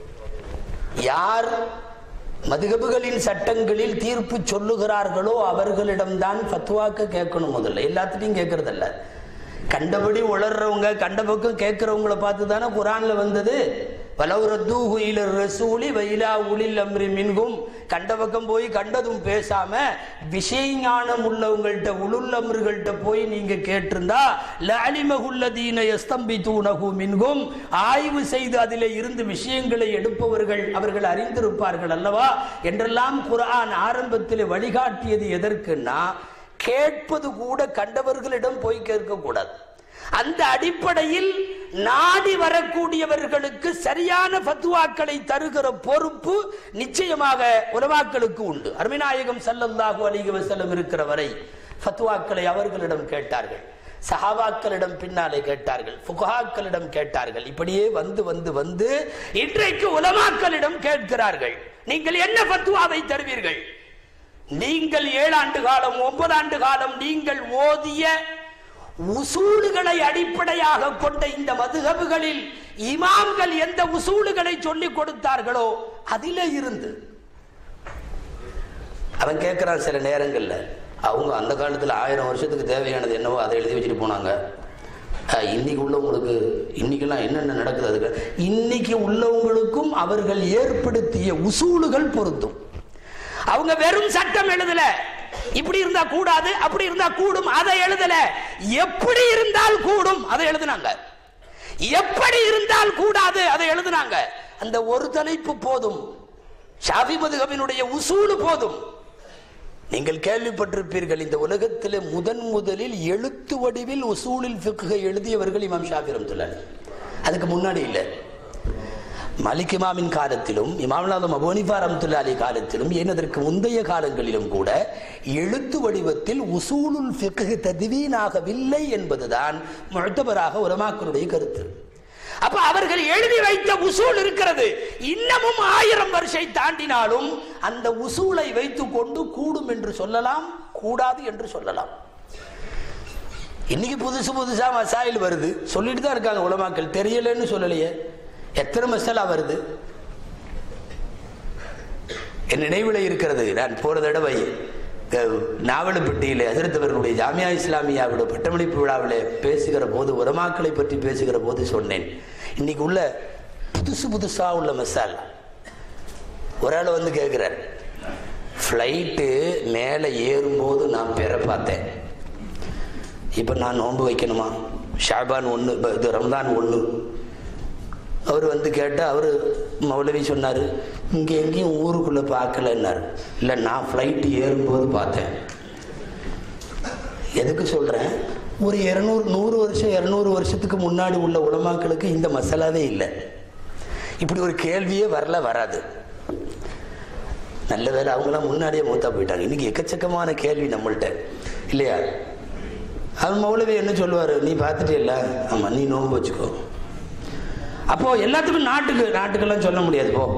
யார் மதுஹபுகளின் சட்டங்களில் தீர்ப்பு சொல்லுகிறார்களோ அவர்களிடம்தான் ஃபத்வாக்க கேட்கணும். முதல்ல எல்லாத்திட்டையும் கேட்கறதல்ல. கண்டபடி உளர்றவங்க, கண்ட பக்கம் கேட்கிறவங்களை பார்த்து தானே குர்ஆன்ல வந்தது, வலௌரத்தூஹு இலர் ரசூலி வைலா உலில் அம்ரி மின்ஹும். கண்ட பக்கம் போய் கண்டதும் பேசாம விஷய ஞானம் உள்ளவங்கள்ட்ட, உலுல் அம்ருகள்ட்ட போய் நீங்க கேட்டிருந்தா லஅலிமஹுல்லதீன யஸ்தம்பிதூனஹு மின்ஹும், ஆய்வு செய்து அதிலே இருந்து விஷயங்களை எடுப்பவர்கள் அவர்கள் அறிந்திருப்பார்கள் அல்லவா என்றெல்லாம் குர்ஆன் ஆரம்பத்தில் வழிகாட்டியது. எதற்குன்னா, கேட்பது கூட கண்டவர்களிடம் போய் கேட்க கூடாது. அந்த அடிப்படையில் நாடி வரக்கூடியவர்களுக்கு சரியான ஃபத்வாக்களை தருகிற பொறுப்பு நிச்சயமாக உலமாக்களுக்கு உண்டு. அருமைநாயகம் ஸல்லல்லாஹு அலைஹி வஸல்லம் இருக்கிற வரை ஃபத்வாக்களை அவர்களிடம் கேட்டார்கள், சஹாபாக்களிடம் பின்னாலே கேட்டார்கள், ஃபுகஹாக்களிடம் கேட்டார்கள். இப்படியே வந்து வந்து வந்து இன்றைக்கு உலமாக்களிடம் கேட்கிறார்கள், நீங்கள் என்ன ஃபத்வாவை தருவீர்கள்? நீங்கள் 7 ஆண்டு காலம் 9 ஆண்டு காலம் நீங்கள் ஓதிய உசூலுகளை அடிப்படையாக கொண்ட இந்த மதுஹபுகளில் இமாம்கள் எந்த உசூலுகளை சொல்லிக் கொடுத்தார்களோ அதிலே இருந்து அவன் கேட்கிறான். சில நேரங்கள்ல அவங்க அந்த காலத்துல 1000 வருஷத்துக்கு தேவையானது என்னவோ அதை எழுதி வச்சுட்டு போனாங்க. இன்னைக்கு உள்ளவங்களுக்கு இன்னைக்கெல்லாம் என்னென்ன நடக்குது, அதுக்கு இன்னைக்கு உள்ளவங்களுக்கும் அவர்கள் ஏற்படுத்திய உசூலுகள் பொருந்தும். அவங்க வெறும் சட்டம் எழுதல, இப்படி இருந்தா கூடாது, அப்படி இருந்தா கூடும், அதை எழுதல. எப்படி இருந்தால் கூடும் அதை எழுதினாங்க, எப்படி இருந்தால் கூடாது அதை எழுதினாங்க. அந்த ஒரு தலைப்பு போதும், ஷாஃபி மதுஹபினுடைய உசூல் போதும். நீங்கள் கேள்விப்பட்டிருப்பீர்கள், இந்த உலகத்தில் முதலில் எழுத்து வடிவில் உசூலில் ஃபிக்ஹை எழுதியவர்கள் இமாம் ஷாஃபி ரஹ்மத்துல்லாஹி. அதுக்கு முன்னாடி இல்லை. மாலிக் இமாமின் காலத்திலும், இமாம் அபூ ஹனீஃபா ரஹ்மத்துல்லாஹி அலைஹி காலத்திலும், அதற்கு முந்தைய காலங்களிலும் கூட எழுத்து வடிவத்தில் உசூலுல் ஃபிக்ஹ் தத்வீனாகவில்லை என்பதுதான் முஅ்தபராக உலமாக்களுடைய கருத்து. அப்ப அவர்கள் எழுதி வைத்த உசூல் இருக்கிறது. இன்னமும் 1000 வருஷம் தாண்டினாலும் அந்த உசூலை வைத்துக் கொண்டு கூடும் என்று சொல்லலாம், கூடாது என்று சொல்லலாம். இன்னைக்கு புதுசா மசாயில் வருது, சொல்லிட்டு தான் இருக்காங்க உலமாக்கள், தெரியலன்னு சொல்லலையே. எத்தனை மசாலா வருது என் நினைவில் இருக்கிறது. நான் போற தடவை நாவலப்பட்டியிலே ஹஜ்ரத் அவர்களுடைய ஜாமியா இஸ்லாமியாவோட பட்டமளிப்பு விழாவில் பேசுகிற போது, உலமாக்களை பற்றி பேசுகிற போது சொன்னேன், இன்னைக்கு உள்ள புதுசா உள்ள மசாலா. ஒரு ஆள் வந்து கேட்கிறார், ஃப்ளைட்டு மேலே ஏறும்போது நான் பெற பார்த்தேன், இப்போ நான் நோன்பு வைக்கணுமா? ஷாபான் 1, இது ரம்தான் 1. அவர் வந்து கேட்டால் அவர் மௌலவி சொன்னார், இங்கே எங்கேயும் ஊருக்குள்ளே பார்க்கலன்னாரு. இல்லை, நான் ஃப்ளைட்டு ஏறும்போது பார்த்தேன். எதுக்கு சொல்கிறேன், ஒரு 100 வருஷம் 200 வருஷத்துக்கு முன்னாடி உள்ள உலமாக்களுக்கு இந்த மசாலாவே இல்லை. இப்படி ஒரு கேள்வியே வராது. நல்ல வேலை அவங்களாம் முன்னாடியே மூத்தா போயிட்டாங்க. இன்னைக்கு எக்கச்சக்கமான கேள்வி நம்மள்கிட்ட இல்லையா? அவன் மௌலவி என்ன சொல்லுவார், நீ பார்த்துட்டே இல்லை, ஆமாம் நீ நோன்பு வச்சுக்கோ. அப்போ எல்லாத்துக்கும் நாட்டுக்கெல்லாம் சொல்ல முடியாது. போ,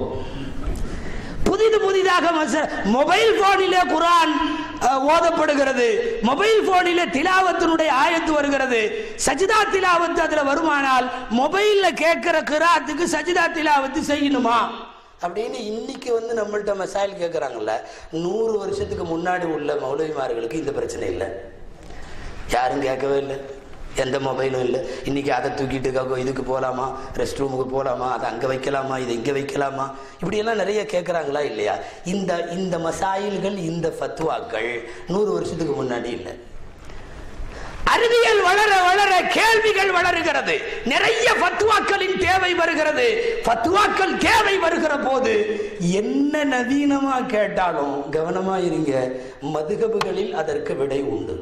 புதிதாக மொபைல் போனிலே குர்ஆன் ஓதப்படுகிறது, மொபைல் போனிலே திலாவத்தினுடைய ஆயத்து வருகிறது, சஜிதா திலாவத்து அதுல வருமானால் மொபைல்ல கேட்கிற கிராத்துக்கு சஜிதா திலாவத்து செய்யணுமா அப்படின்னு இன்னைக்கு நம்மள்ட்ட மசாயில் கேட்கறாங்கல்ல. 100 வருஷத்துக்கு முன்னாடி உள்ள மௌலவிமார்களுக்கு இந்த பிரச்சனை இல்லை. யாரும் கேட்கவே இல்லை, எந்த மொபைலும் இல்லை. இன்னைக்கு அதை தூக்கிட்டு இதுக்கு போகலாமா, ரெஸ்ட் ரூமுக்கு போகலாமா, அதை அங்கே வைக்கலாமா, இதை இங்கே வைக்கலாமா, இப்படியெல்லாம் நிறைய கேட்குறாங்களா இல்லையா? இந்த மசாயில்கள், இந்த ஃபத்வாக்கள் 100 வருஷத்துக்கு முன்னாடி இல்லை. அறிவியல் வளர வளர கேள்விகள் வளருகிறது, நிறைய ஃபத்வாக்களின் தேவை வருகிறது. ஃபத்வாக்கள் தேவை வருகிற போது என்ன நவீனமா கேட்டாலும் கவனமா இருங்க, மதுகபுகளில் அதற்கு விடை உண்டு.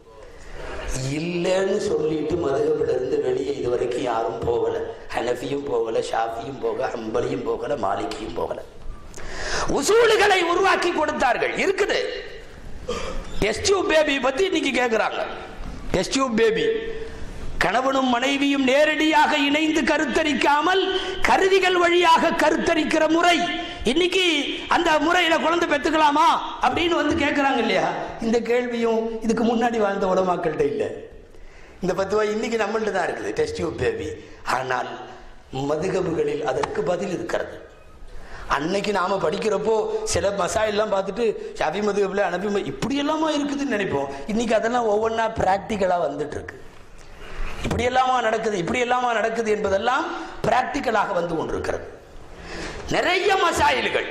இல்லைன்னு சொல்லிட்டு மதுகபில இருந்து வெளியே இதுவரைக்கும் யாரும் போகல. ஹனஃபியும் போகல, ஷாஃபியும் போகல, ஹம்பலியும் போகல, மாலிகியும் போகல. உசூலுகளை உருவாக்கி கொடுத்தார்கள். இருக்குது. டெஸ்ட் டியூப் பேபி பத்தி இன்னைக்கு கேட்கிறாங்க. டெஸ்ட் டியூப் பேபி, கணவனும் மனைவியும் நேரடியாக இணைந்து கருத்தரிக்காமல் கருவிகள் வழியாக கருத்தரிக்கிற முறை. இன்னைக்கு அந்த முறையில குழந்தை பெற்றுக்கலாமா அப்படின்னு கேட்கிறாங்க இல்லையா? இந்த கேள்வியும் இதுக்கு முன்னாடி வாழ்ந்த உலமாக்கள்கிட்ட இல்லை. இந்த ஃபத்வா இன்னைக்கு நம்மள்ட்ட தான் இருக்குது, டெஸ்ட் டியூப் பேபி. ஆனால் மதுகபுகளில் அதற்கு பதில் இருக்கிறது. அன்னைக்கு நாம படிக்கிறப்போ சில மசாயெல்லாம் பார்த்துட்டு ஷாஃபி மதுகபில் அனுப்பி இப்படி எல்லாமா இருக்குதுன்னு நினைப்போம். இன்னைக்கு அதெல்லாம் ஒவ்வொன்றா பிராக்டிக்கலா வந்துட்டு இருக்கு. இப்படி எல்லாமா நடக்குது என்பதெல்லாம் பிராக்டிக்கலாக வந்து கொண்டிருக்கிறது. நிறைய மசாயில்கள்.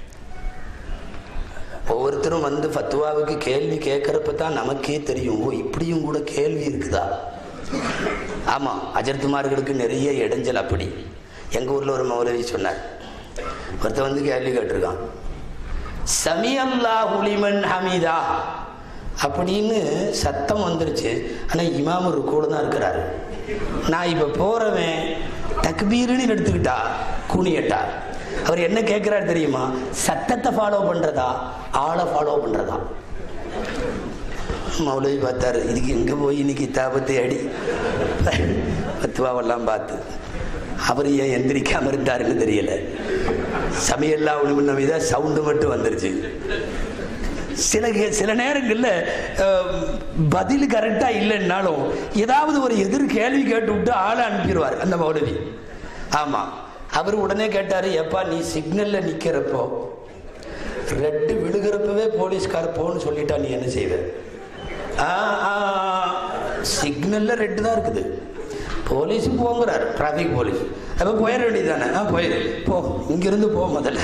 ஒவ்வொருத்தரும் ஃபத்வாவுக்கு கேள்வி கேட்கறப்ப தான் நமக்கே தெரியும், ஓ இப்படியும் கூட கேள்வி இருக்குதா. ஆமா, அஜர்த்துமார்களுக்கு நிறைய இடைஞ்சல். அப்படி எங்க ஊர்ல ஒரு மௌலவி சொன்னார், ஒருத்த கேள்வி கேட்டிருக்கான், சமியல்லாஹு லிமன் ஹமீதா அப்படின்னு சத்தம் வந்துருச்சு. ஆனா இமாம் ருக்குல தான் இருக்கிறாரு. நான் இப்ப போறவன் தக்பீர்னு எடுத்துக்கிட்டா குனியட்டா. அவர் என்ன கேட்கிறாரு தெரியுமா? சத்தத்தை ஃபாலோ பண்றதா, ஆளை ஃபாலோ பண்றதா? மௌலவி பார்த்தாரு, இதுக்கு எங்க போய் இன்னைக்கு தாபத்தை அடி பத்துவாவெல்லாம் பார்த்து அவர் ஏன் எந்திரிக்காம இருந்தாருன்னு தெரியல. சமையல்லா ஒளிமன் மீத சவுண்டு மட்டும் வந்துருச்சு. சில நேரங்கள்ல பதில் கரெக்டா இல்லைன்னாலும் ஏதாவது ஒரு எதிர் கேள்வி கேட்டு விட்டு ஆளை அனுப்பிடுவார் அந்த மௌலவி. ஆமா, அவர் உடனே கேட்டாரு, எப்பா நீ சிக்னல்ல நிக்கிறப்போ ரெட்டு விழுகிறப்பவே போலீஸ்கார போன்னு சொல்லிட்டா நீ என்ன செய்வ? சிக்னல்ல ரெட்டு தான் இருக்குது, போலீஸ் போங்கிறார், டிராபிக் போலீஸ். அப்ப போயிட வேண்டியதானே? போயிரு, போ, இங்கிருந்து போ முதல்ல.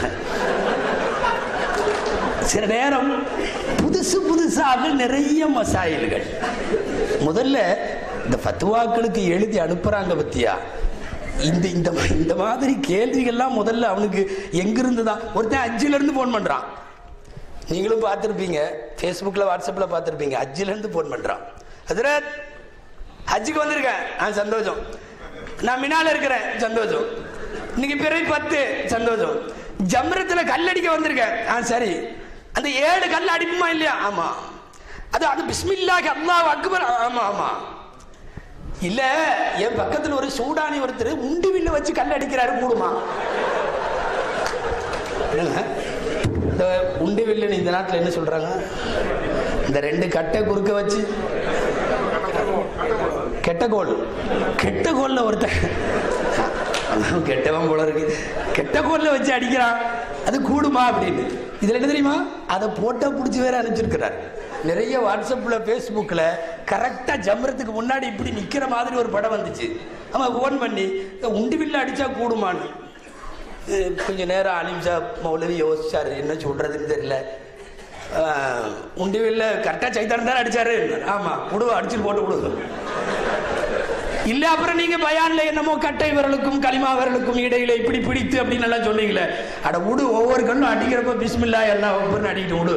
சில நேரம் புதுசாக நிறைய மசாயில்கள். முதல்ல இந்த ஃபத்வாக்களுக்கு எழுதி அனுப்புறாங்க பத்தியா, இந்த மாதிரி கேள்விகள்லாம் முதல்ல அவனுக்கு எங்கிருந்து தான். ஒருத்தன் அஜ்ஜில இருந்து போன் பண்றான், நீங்களும் பார்த்துருப்பீங்க, ஃபேஸ்புக்ல வாட்ஸ்அப்ல பார்த்துருப்பீங்க. அஜ்ஜில இருந்து போன் பண்றான், ஹஜ்ரத் ஹஜ்ஜுக்கு வந்திருக்கேன், சந்தோஷம். நான் மினால இருக்கிறேன், சந்தோஷம். இன்னைக்கு பிறகு 10, சந்தோஷம். ஜம்ரத்துல கல்லடிக்க வந்திருக்கேன், சரி. அந்த 7 கல் அடிப்புமா இல்லையா? ஆமா. அது பிஸ்மில்லாஹி அல்லாஹு அக்பர். ஆமா. இல்ல, என் பக்கத்துல ஒரு சூடானி ஒருத்தர் உண்டிவில்ல வச்சு கல் அடிக்கிறாரு, கூடுமா? இந்த உண்டிவில்லுன்னு இந்த நாட்டில் என்ன சொல்றாங்க? இந்த 2 கட்டை குறுக்க வச்சு கெட்ட கோல்ல ஒருத்தர் கெட்டவன் போல இருக்கு, கெட்ட கோல்ல வச்சு அடிக்கிறான், அது கூடுமா அப்படின்னு. இதுல என்ன தெரியுமா? அதை போட்டோ பிடிச்சி வேற அனுப்பிச்சிருக்கிறார். நிறைய வாட்ஸ்அப்ல பேஸ்புக்ல கரெக்டா ஜம்ரத்துக்கு முன்னாடி இப்படி நிக்கிற மாதிரி ஒரு படம் வந்துச்சு. அவன் போன் பண்ணி உண்டிவில்ல அடிச்சா கூடுமான்னு. கொஞ்ச நேரம் அலிம்சா மௌலவி யோசிச்சாரு, என்ன சொல்றதுன்னு தெரியல. உண்டிவில்ல கரெக்டா சைத்தான தானே அடிச்சாரு. ஆமா, விடுவா, அடிச்சுட்டு போட்டு விடுங்க. இல்ல அப்புறம் நீங்க பயான்ல என்னமோ கட்டை விரலுக்கும் களிமா விரலுக்கும் இடையில இப்படி பிடித்து அப்படின்னு எல்லாம் சொன்னீங்களே. அட விடு, ஒவ்வொரு கண்ணும் அடிக்கிறப்ப பிஸ்மில்லா எல்லாம் ஒவ்வொரு அடிக்கிட்டு விடு.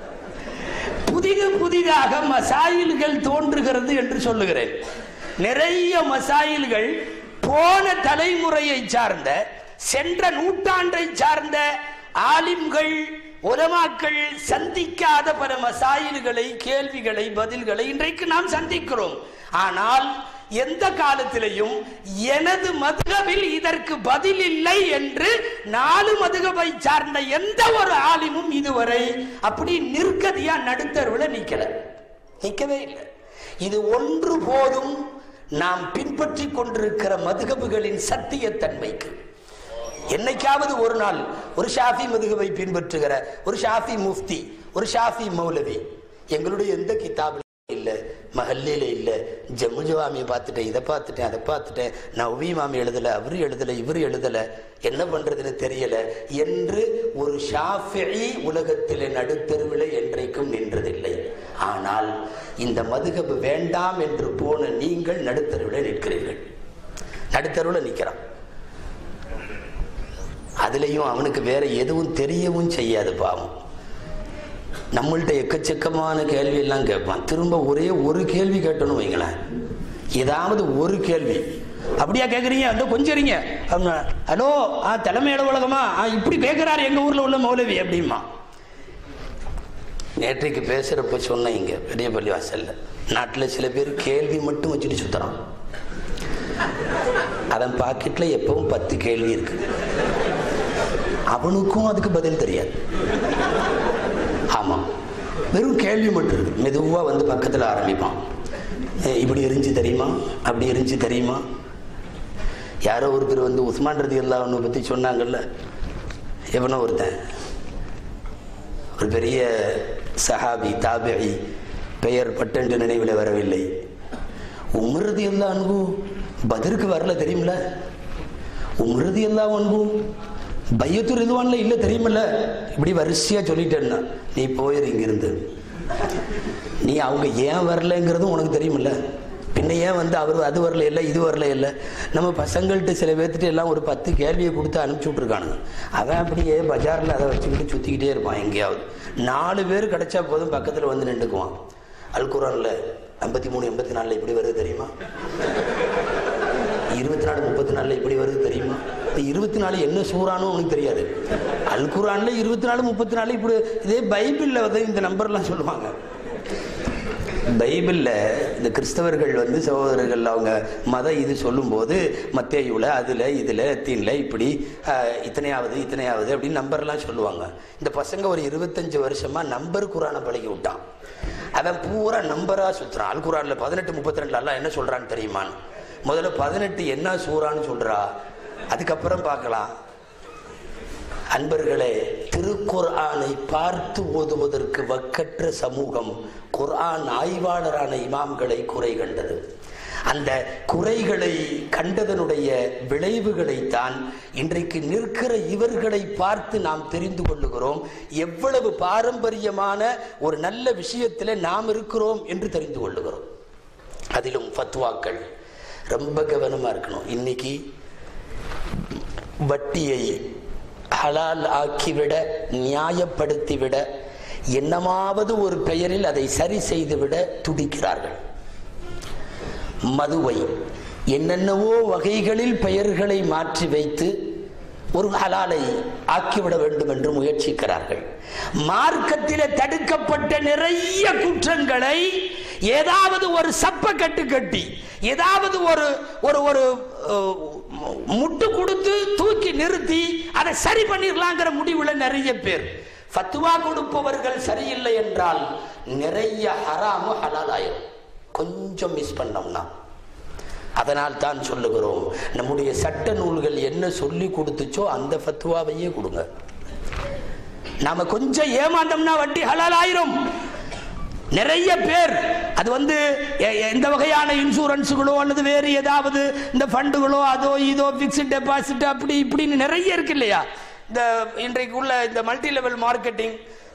புதிதாக மசாயில்கள் தோன்றுகிறது என்று சொல்லுகிறேன். நிறைய மசாயில்கள் போன தலைமுறையை சார்ந்த, சென்ற நூற்றாண்டை சார்ந்த ஆலிம்கள் உலமாக்கள் சந்திக்காத பல மசாயில்களை, கேள்விகளை, பதில்களை இன்றைக்கு நாம் சந்திக்கிறோம். ஆனால் எந்த காலத்திலையும் எனது மதுகபில் இதற்கு பதில் இல்லை என்று 4 மதுகபை சார்ந்த எந்த ஒரு ஆலிமும் இதுவரை அப்படி நிற்கதியா நடுத்தருவில் நிக்கவே இல்லை. இது ஒன்று போதும் நாம் பின்பற்றி கொண்டிருக்கிற மதுகபுகளின் சத்தியத்தன்மைக்கு. என்னைக்காவது ஒரு நாள் ஒரு ஷாஃபி மதுகபை பின்பற்றுகிற ஒரு ஷாஃபி முஃப்தி, ஒரு ஷாஃபி மௌலவி எங்களுடைய எந்த கிதாபில் இல்ல, மஹல்லில இல்ல, ஜம்மு ஜவாமியை பார்த்துட்டேன், இதை பார்த்துட்டேன், அதை பார்த்துட்டேன், நவ்வி மாமி எழுதல, அவரு எழுதல, இவரு எழுதல, என்ன பண்றதுன்னு தெரியல என்று ஒரு ஷாஃபிஈ உலகத்திலே நடுத்தருவில் என்றைக்கும் நின்றதில்லை. ஆனால் இந்த மதுகபு வேண்டாம் என்று போன நீங்கள் நடுத்தருவில் நிற்கிறீர்கள். நடுத்தருவில் நிற்கிறான். அதுலயும் அவனுக்கு வேற எதுவும் தெரியவும் செய்யாது. பாவம், நம்மள்ட்ட எக்கச்சக்கமான கேள்வி எல்லாம் கேட்பான். திரும்ப ஒரே ஒரு கேள்வி கேட்டணும் வைங்களேன், ஏதாவது ஒரு கேள்வி. அப்படியா கேட்குறீங்க, அந்த கொஞ்சறீங்க, ஹலோ தலைமை அலுவலகமா, இப்படி கேட்கிறாரு எங்க ஊர்ல உள்ள மௌலவி அப்படிமா. நேற்றைக்கு பேசுறப்ப சொன்ன இங்க பெரிய பள்ளி வாசல்ல, நாட்டில் சில பேர் கேள்வி மட்டும் வச்சுட்டு சுத்துறான். அதன் பாக்கெட்ல எப்பவும் 10 கேள்வி இருக்கு. அவனுக்கும் அதுக்கு பதில் தெரியாது. ஆமா, வெறும் கேள்வி மட்டும் இருக்கு. மெதுவா வந்து பக்கத்துல ஆரம்பிப்பான். இப்படி இருந்துச்சு தெரியுமா, அப்படி இருந்துச்சு தெரியுமா. யாரோ ஒருத்தர் வந்து உஸ்மான் ரலியல்லாஹு அன்ஹு பத்தி சொன்னாங்கல்ல, எவனோ ஒருத்தன், ஒரு பெரிய சஹாபி தாபிஇ, பெயர் பட்டென்று நினைவில் வரவில்லை. உமர் ரலியல்லாஹு அன்ஹு பத்ருக்கு வரல தெரியுமில்ல, உமர் ரலியல்லாஹு அன்ஹு பையத்து ரிதுவான்ல இல்ல தெரியுமில்ல. இப்படி வரிசையா சொல்லிட்டேன்னா நீ போயிரு இங்கிருந்து. நீ அவங்க ஏன் வரலங்கிறதும் உனக்கு தெரியுமில்ல. பின்ன ஏன் வந்து அவர் அது வரல இல்லை, இது வரல இல்லை. நம்ம பசங்கள்கிட்ட சில பேர்த்துட்டு எல்லாம் ஒரு 10 கேள்வியை கொடுத்து அனுப்பிச்சு விட்டுருக்கானுங்க. அவன் அப்படியே பஜார்ல அதை வச்சுக்கிட்டு சுத்திக்கிட்டே இருப்பான். எங்கேயாவது 4 பேர் கிடைச்சா போதும் பக்கத்துல வந்து நின்றுக்குவான். அல் குர்ஆன்ல 53 84 இப்படி வருது தெரியுமா, 24 34 இப்படி வருது தெரியுமா. 24 என்ன சூறானும் உனக்கு தெரியாது. அல் குர்ஆன்ல 24 34 இப்படி. இதே பைபிள்ல வந்து இந்த நம்பர்லாம் சொல்லுவாங்க. பைபிள்ல இந்த கிறிஸ்தவர்கள் வந்து சகோதரர்கள் அவங்க மத இது சொல்லும் போது மத்தேயுல அதுல இதுல தீன்ல இப்படி இத்தனையாவது அப்படின்னு நம்பர்லாம் சொல்லுவாங்க. இந்த பசங்க ஒரு 25 வருஷமா நம்பர் குர்ஆனை பழகி விட்டான். அவன் பூரா நம்பரா சுத்துறான். அல் குர்ஆன்ல 18 32 எல்லாம் என்ன சொல்றான்னு தெரியுமான்னு. முதல்ல 18 என்ன சூறான்னு சொல்றா, அதுக்கப்புறம் பார்க்கலாம். அன்பர்களே, திருக்குர்ஆனை பார்த்து ஓதுவதற்கு வக்கற்ற சமூகம் குர்ஆன் ஆய்வாளரான இமாம்களை குறை கண்டது. அந்த குறைகளை கண்டதனுடைய விளைவுகளைத்தான் இன்றைக்கு நிற்கிற இவர்களை பார்த்து நாம் தெரிந்து கொள்ளுகிறோம். எவ்வளவு பாரம்பரியமான ஒரு நல்ல விஷயத்தில் நாம் இருக்கிறோம் என்று தெரிந்து கொள்ளுகிறோம். அதிலும் ஃபத்வாக்கள் ரொம்ப கவனமா இருக்கணும். இன்னைக்கு வட்டியை ஹலால் ஆக்கிவிட, நியாயப்படுத்திவிட, என்னமாவது ஒரு பெயரில் அதை சரி செய்துவிட துடிக்கிறார்கள். மதுவை என்னென்னவோ வகைகளில் பெயர்களை மாற்றி வைத்து ஒரு ஹலாலை ஆக்கிவிட வேண்டும் என்று முயற்சிக்கிறார்கள். மார்க்கத்திலே தடுக்கப்பட்ட நிறைய குற்றங்களை ஏதாவது ஒரு சப்ப கட்டு கட்டி, ஏதாவது ஒரு ஒரு முட்டு கொடுத்து தூக்கி நிறுத்தி அதை சரி பண்ணிடலாங்கிற முடிவுல நிறைய பேர். ஃபத்வா கொடுப்பவர்கள் சரியில்லை என்றால் நிறைய ஹராமு ஹலால் ஆயிரும். கொஞ்சம் மிஸ் பண்ணோம்னா. அதனால் தான் சொல்லுகிறோம், நம்முடைய சட்ட நூல்கள் என்ன சொல்லி கொடுத்துச்சோ அந்த ஃபத்வாவையே கொடுங்க. நாம கொஞ்சம் ஏமாந்தோம்னா வட்டி ஹலால் ஆயிரும். நிறைய பேர் அது வந்து எந்த வகையான இன்சூரன்ஸுகளோ அல்லது வேறு ஏதாவது இந்த ஃபண்டுகளோ அதோ இதோ பிக்ஸ்ட் டெபாசிட் அப்படி இப்படின்னு நிறைய இருக்கு இல்லையா. இந்த இன்றைக்கு உள்ள இந்த மல்டி லெவல் மார்க்கெட்டிங்,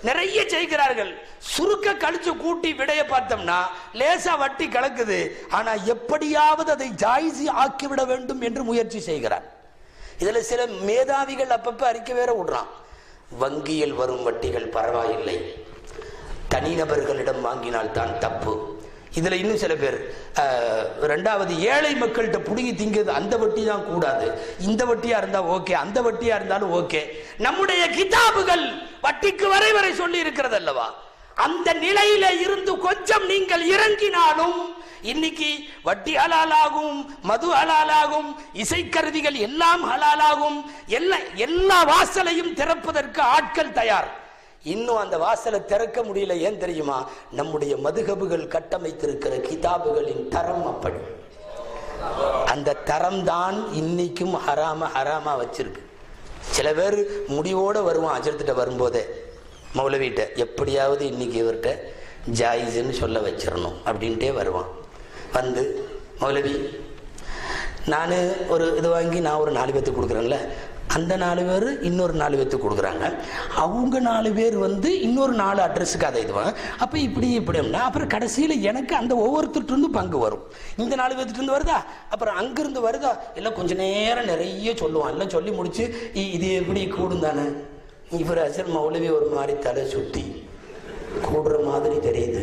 நிறைய செய்கிறார்கள். சுருக்க கழிச்சு கூட்டி விடைய பார்த்தோம்னா லேசா வட்டி கலக்குது. ஆனா எப்படியாவது அதை ஜாயிஸ் ஆக்கிவிட வேண்டும் என்று முயற்சி செய்கிறார். இதுல சில மேதாவிகள் அப்பப்ப அறிக்கை வேற விடுறான். வங்கியில் வரும் வட்டிகள் பரவாயில்லை, தனிநபர்களிடம் வாங்கினால் தான் தப்பு. இதுல இன்னும் சில பேர் ரெண்டாவது ஏழை மக்கள்கிட்ட புடுங்கி திங்கிறது, அந்த வட்டி தான் கூடாது, இந்த வட்டியா இருந்தா ஓகே, அந்த வட்டியா இருந்தாலும் ஓகே. நம்முடைய கிதாபுகள் வட்டிக்கு வரை சொல்லி இருக்கிறது அல்லவா? அந்த நிலையில இருந்து கொஞ்சம் நீங்கள் இறங்கினாலும் இன்னைக்கு வட்டி ஹலாலாகும், மது ஹலாலாகும், இசைக்கருவிகள் எல்லாம் ஹலாலாகும். எல்லா வாசலையும் திறப்பதற்கு ஆட்கள் தயார். இன்னும் அந்த வாசலை திறக்க முடியல. ஏன் தெரியுமா? நம்முடைய மதுஹபுகள் கட்டமைத்திருக்கிற கிதாபுகளின் தரம் அப்படி. அந்த தரம் தான் இன்னைக்கும் ஹராமா வச்சிருக்கு. சில பேர் முடிவோட வருவான். அஜர்த்திட்ட வரும்போதே மௌலவிட்ட எப்படியாவது இன்னைக்கு இவர்கிட்ட ஜாயிஸ்ன்னு சொல்ல வச்சிடணும் அப்படின்ட்டே வருவான். வந்து மௌலவி நான் ஒரு இது வாங்கி நான் ஒரு 4 பேத்துக்கு கொடுக்குறேன்ல, அந்த 4 பேர் இன்னொரு 4 பேத்துக்கு கொடுக்குறாங்க, அவங்க 4 பேர் வந்து இன்னொரு 4 அட்ரஸுக்கு அதை இதுவாங்க. அப்போ இப்படின்னா அப்புறம் கடைசியில் எனக்கு அந்த ஒவ்வொருத்தருந்து பங்கு வரும். இந்த 4 பேர்த்துட்டு வருதா, அப்புறம் அங்கிருந்து வருதா, எல்லாம் கொஞ்ச நேரம் நிறைய சொல்லுவான். எல்லாம் சொல்லி முடிச்சு இது எப்படி கூடும் தானே. இவர் அசர் மௌலவி ஒரு மாதிரி தலை சுத்தி கூடுற மாதிரி தெரியுது,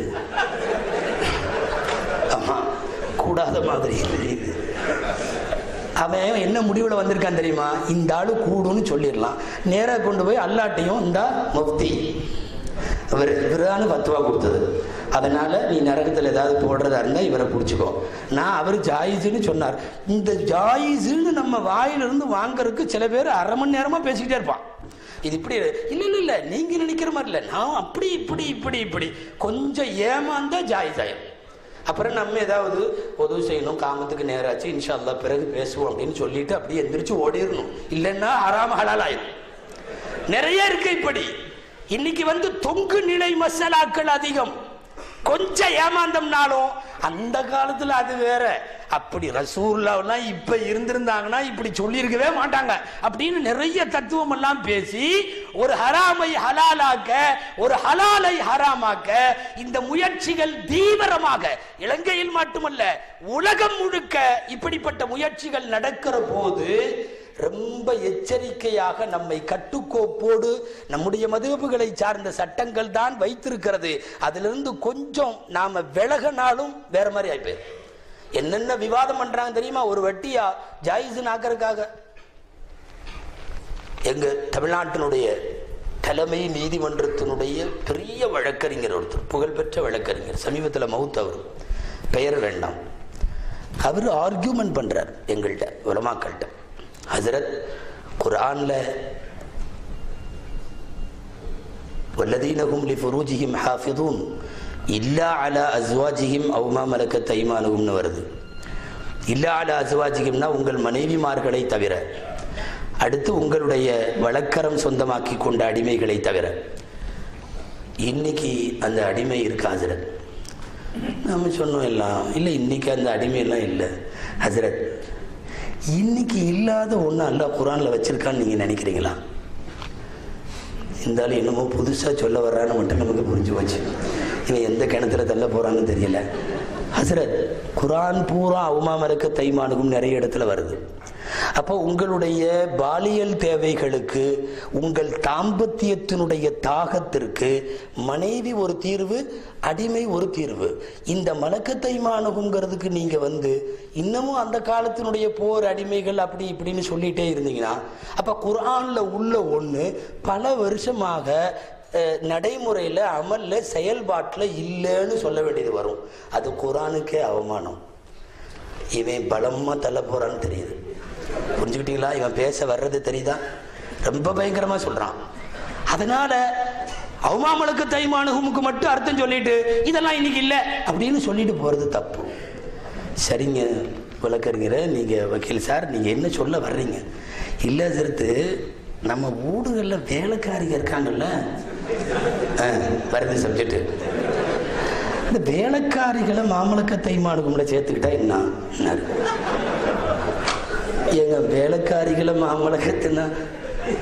ஆமா கூடாத மாதிரி தெரியுது. அவன் என்ன முடிவில் வந்திருக்கான் தெரியுமா? இந்த ஆளு கூடுன்னு சொல்லிடலாம். நேராக கொண்டு போய் அல்லாட்டையும் இந்த முஃப்தி இவரானு பத்துவா கொடுத்தது, அதனால நீ நரகத்தில் ஏதாவது போடுறதா இருந்தா இவரை பிடிச்சிக்கோ. நான் அவர் ஜாயிஸ்ன்னு சொன்னார். இந்த ஜாயிஸ்ன்னு நம்ம வாயிலிருந்து வாங்கறதுக்கு சில பேர் அரை மணி நேரமா பேசிக்கிட்டே இருப்பான். இது இப்படி இல்ல நீங்க நினைக்கிற மாதிரி இல்லை, நான் அப்படி இப்படி கொஞ்சம் ஏமாந்தா ஜாயிஸ் ஆயிடும். அப்புறம் நம்ம ஏதாவது உதவி செய்யணும், காமத்துக்கு நேராச்சு, இன்ஷா அல்லாஹ் பிறகு பேசுவோம் அப்படின்னு சொல்லிட்டு அப்படியே எந்திரிச்சு ஓடிடணும். இல்லைன்னா ஹராம் ஹலால் ஆயிடும். நிறைய இருக்கு இப்படி. இன்னைக்கு வந்து தொங்கு நிலை மசாலாக்கள் அதிகம். கொஞ்சம் ஏமாந்தம்னாலும் அந்த காலத்துல அது வேற. அப்படி ரசூலுல்லாஹ் இப்ப இருந்திருந்தாங்கன்னா இப்படி சொல்லியிருக்கவே மாட்டாங்க அப்படின்னு நிறைய தத்துவம் எல்லாம் பேசி ஒரு ஹராமை ஹலாலாக்க, ஒரு ஹலாலை ஹராமாக்க இந்த முயற்சிகள் தீவிரமாக இலங்கையில் மட்டுமல்ல உலகம் முழுக்க இப்படிப்பட்ட முயற்சிகள் நடக்கிற போது ரொம்ப எச்சரிக்கையாக நம்மை கட்டுக்கோப்போடு நம்முடைய மதுஹபுகளை சார்ந்த சட்டங்கள் தான் வைத்திருக்கிறது. அதிலிருந்து கொஞ்சம் நாம விலகினாலும் வேற மாதிரி ஆயிப்போம். என்னென்ன விவாதம் பண்றாங்க தெரியுமா? ஒரு வட்டியா ஜாயிஸ் ஆக்கிறதுக்காக. எங்க தமிழ்நாட்டினுடைய தலைமை நீதிமன்றத்தினுடைய பெரிய வழக்கறிஞர் ஒருத்தர், புகழ்பெற்ற வழக்கறிஞர், சமீபத்தில் மவுத், அவர் பெயர் வேண்டாம், அவர் ஆர்கியூமெண்ட் பண்றார் எங்கள்கிட்ட உலமாக்கள்கிட்ட. ஹசரத் குர்ஆன்ல வல்லதீனஹும் லிஃபுரூஜிஹிம் ஹாஃபிதூன் இல்லா அலா அஸ்வாஜிஹிம் அவு மா மலக்கத் ஐமானுஹும்னு வருது. இல்லா அலா அஸ்வாஜிஹிம்னா உங்கள் மனைவிமார்களை தவிர, அடுத்து உங்களுடைய வழக்கரம் சொந்தமாக்கி கொண்ட அடிமைகளை தவிர. இன்னைக்கு அந்த அடிமை இருக்கு ஹசரத். நம்ம சொன்னோம் எல்லாம் இல்லை, இன்னைக்கு அந்த அடிமையெல்லாம் இல்லை ஹசரத். இன்னைக்கு இல்லாத ஒன்று அல்லாஹ் குர்ஆன்ல வச்சிருக்கான்னு நீங்க நினைக்கிறீங்களா? இருந்தாலும் என்னமோ புதுசா சொல்ல வர்றான்னு மட்டும் நமக்கு புரிஞ்சு போச்சு. இவன் எந்த கிணத்துல தள்ள போறான்னு தெரியல. ஹசரத் குர்ஆன் பூரா அவுமா மலக்க தைமானுக்கும் நிறைய இடத்துல வருது. அப்போ உங்களுடைய பாலியல் தேவைகளுக்கு, உங்கள் தாம்பத்தியத்தினுடைய தாகத்திற்கு மனைவி ஒரு தீர்வு, அடிமை ஒரு தீர்வு. இந்த மலக்கத்தை மானுகுங்கிறதுக்கு நீங்க வந்து இன்னமும் அந்த காலத்தினுடைய போர் அடிமைகள் அப்படி இப்படின்னு சொல்லிட்டே இருந்தீங்கன்னா, அப்ப குர்ஆன்ல உள்ள ஒண்ணு பல வருஷமாக நடைமுறையில அமல்ல செயல்பாட்டுல இல்லைன்னு சொல்ல வேண்டியது வரும். அது குர்ஆனுக்கே அவமானம். இவன் பலமா தள்ள போறான்னு தெரியுது. புரிஞ்சுக்கிட்டீங்களா? இவன் பேச வர்றது தெரியுதா? ரொம்ப பயங்கரமா சொல்றான். அதனால அவமாமலுக்கு தைமானுகுமுக்கு மட்டும் அர்த்தம் சொல்லிட்டு இதெல்லாம் இன்னைக்கு இல்லை அப்படின்னு சொல்லிட்டு போறது தப்பு. சரிங்க வழக்கறிஞர், நீங்க வக்கீல் சார், நீங்க என்ன சொல்ல வர்றீங்க? இல்ல சிறுத்து, நம்ம ஊடுகள்ல வேலைக்காரிங்க இருக்காங்கல்ல, வருது சப்ஜெக்ட். இந்த வேலைக்காரிகளை மாமலக்க தைமானுகும்ல சேர்த்துக்கிட்டா என்ன? எங்க வேலைக்காரிகளை மாமலக்கத்துனா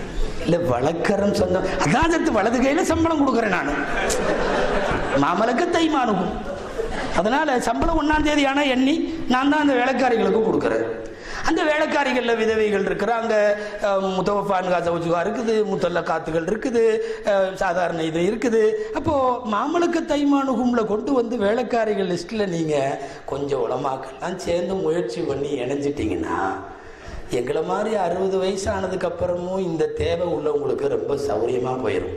இல்லை வழக்கரம் சொந்தம் அதான் வலது கையில சம்பளம் கொடுக்குறேன் நான் மாமலுக்கு தைமானுக்கும். அதனால சம்பளம் 1ஆம் தேதி ஆனா எண்ணி நான் தான் அந்த வேலைக்காரிகளுக்கு கொடுக்குறேன். அந்த வேலைக்காரிகளில் விதவைகள் இருக்கிறாங்க, முத்தவஃபான் காசவுச்சுகா இருக்குது, முத்தல்ல காத்துகள் இருக்குது, சாதாரண இது இருக்குது. அப்போ மாமலுக்கு தைமானுகும்ல கொண்டு வந்து வேலைக்காரிகள் லிஸ்ட்ல நீங்க கொஞ்சம் உலமாக்கெல்லாம் சேர்ந்து முயற்சி பண்ணி இணைஞ்சிட்டீங்கன்னா எங்களை மாதிரி 60 வயசு ஆனதுக்கு அப்புறமும் இந்த தேவை உள்ளவங்களுக்கு ரொம்ப சௌரியமா போயிடும்.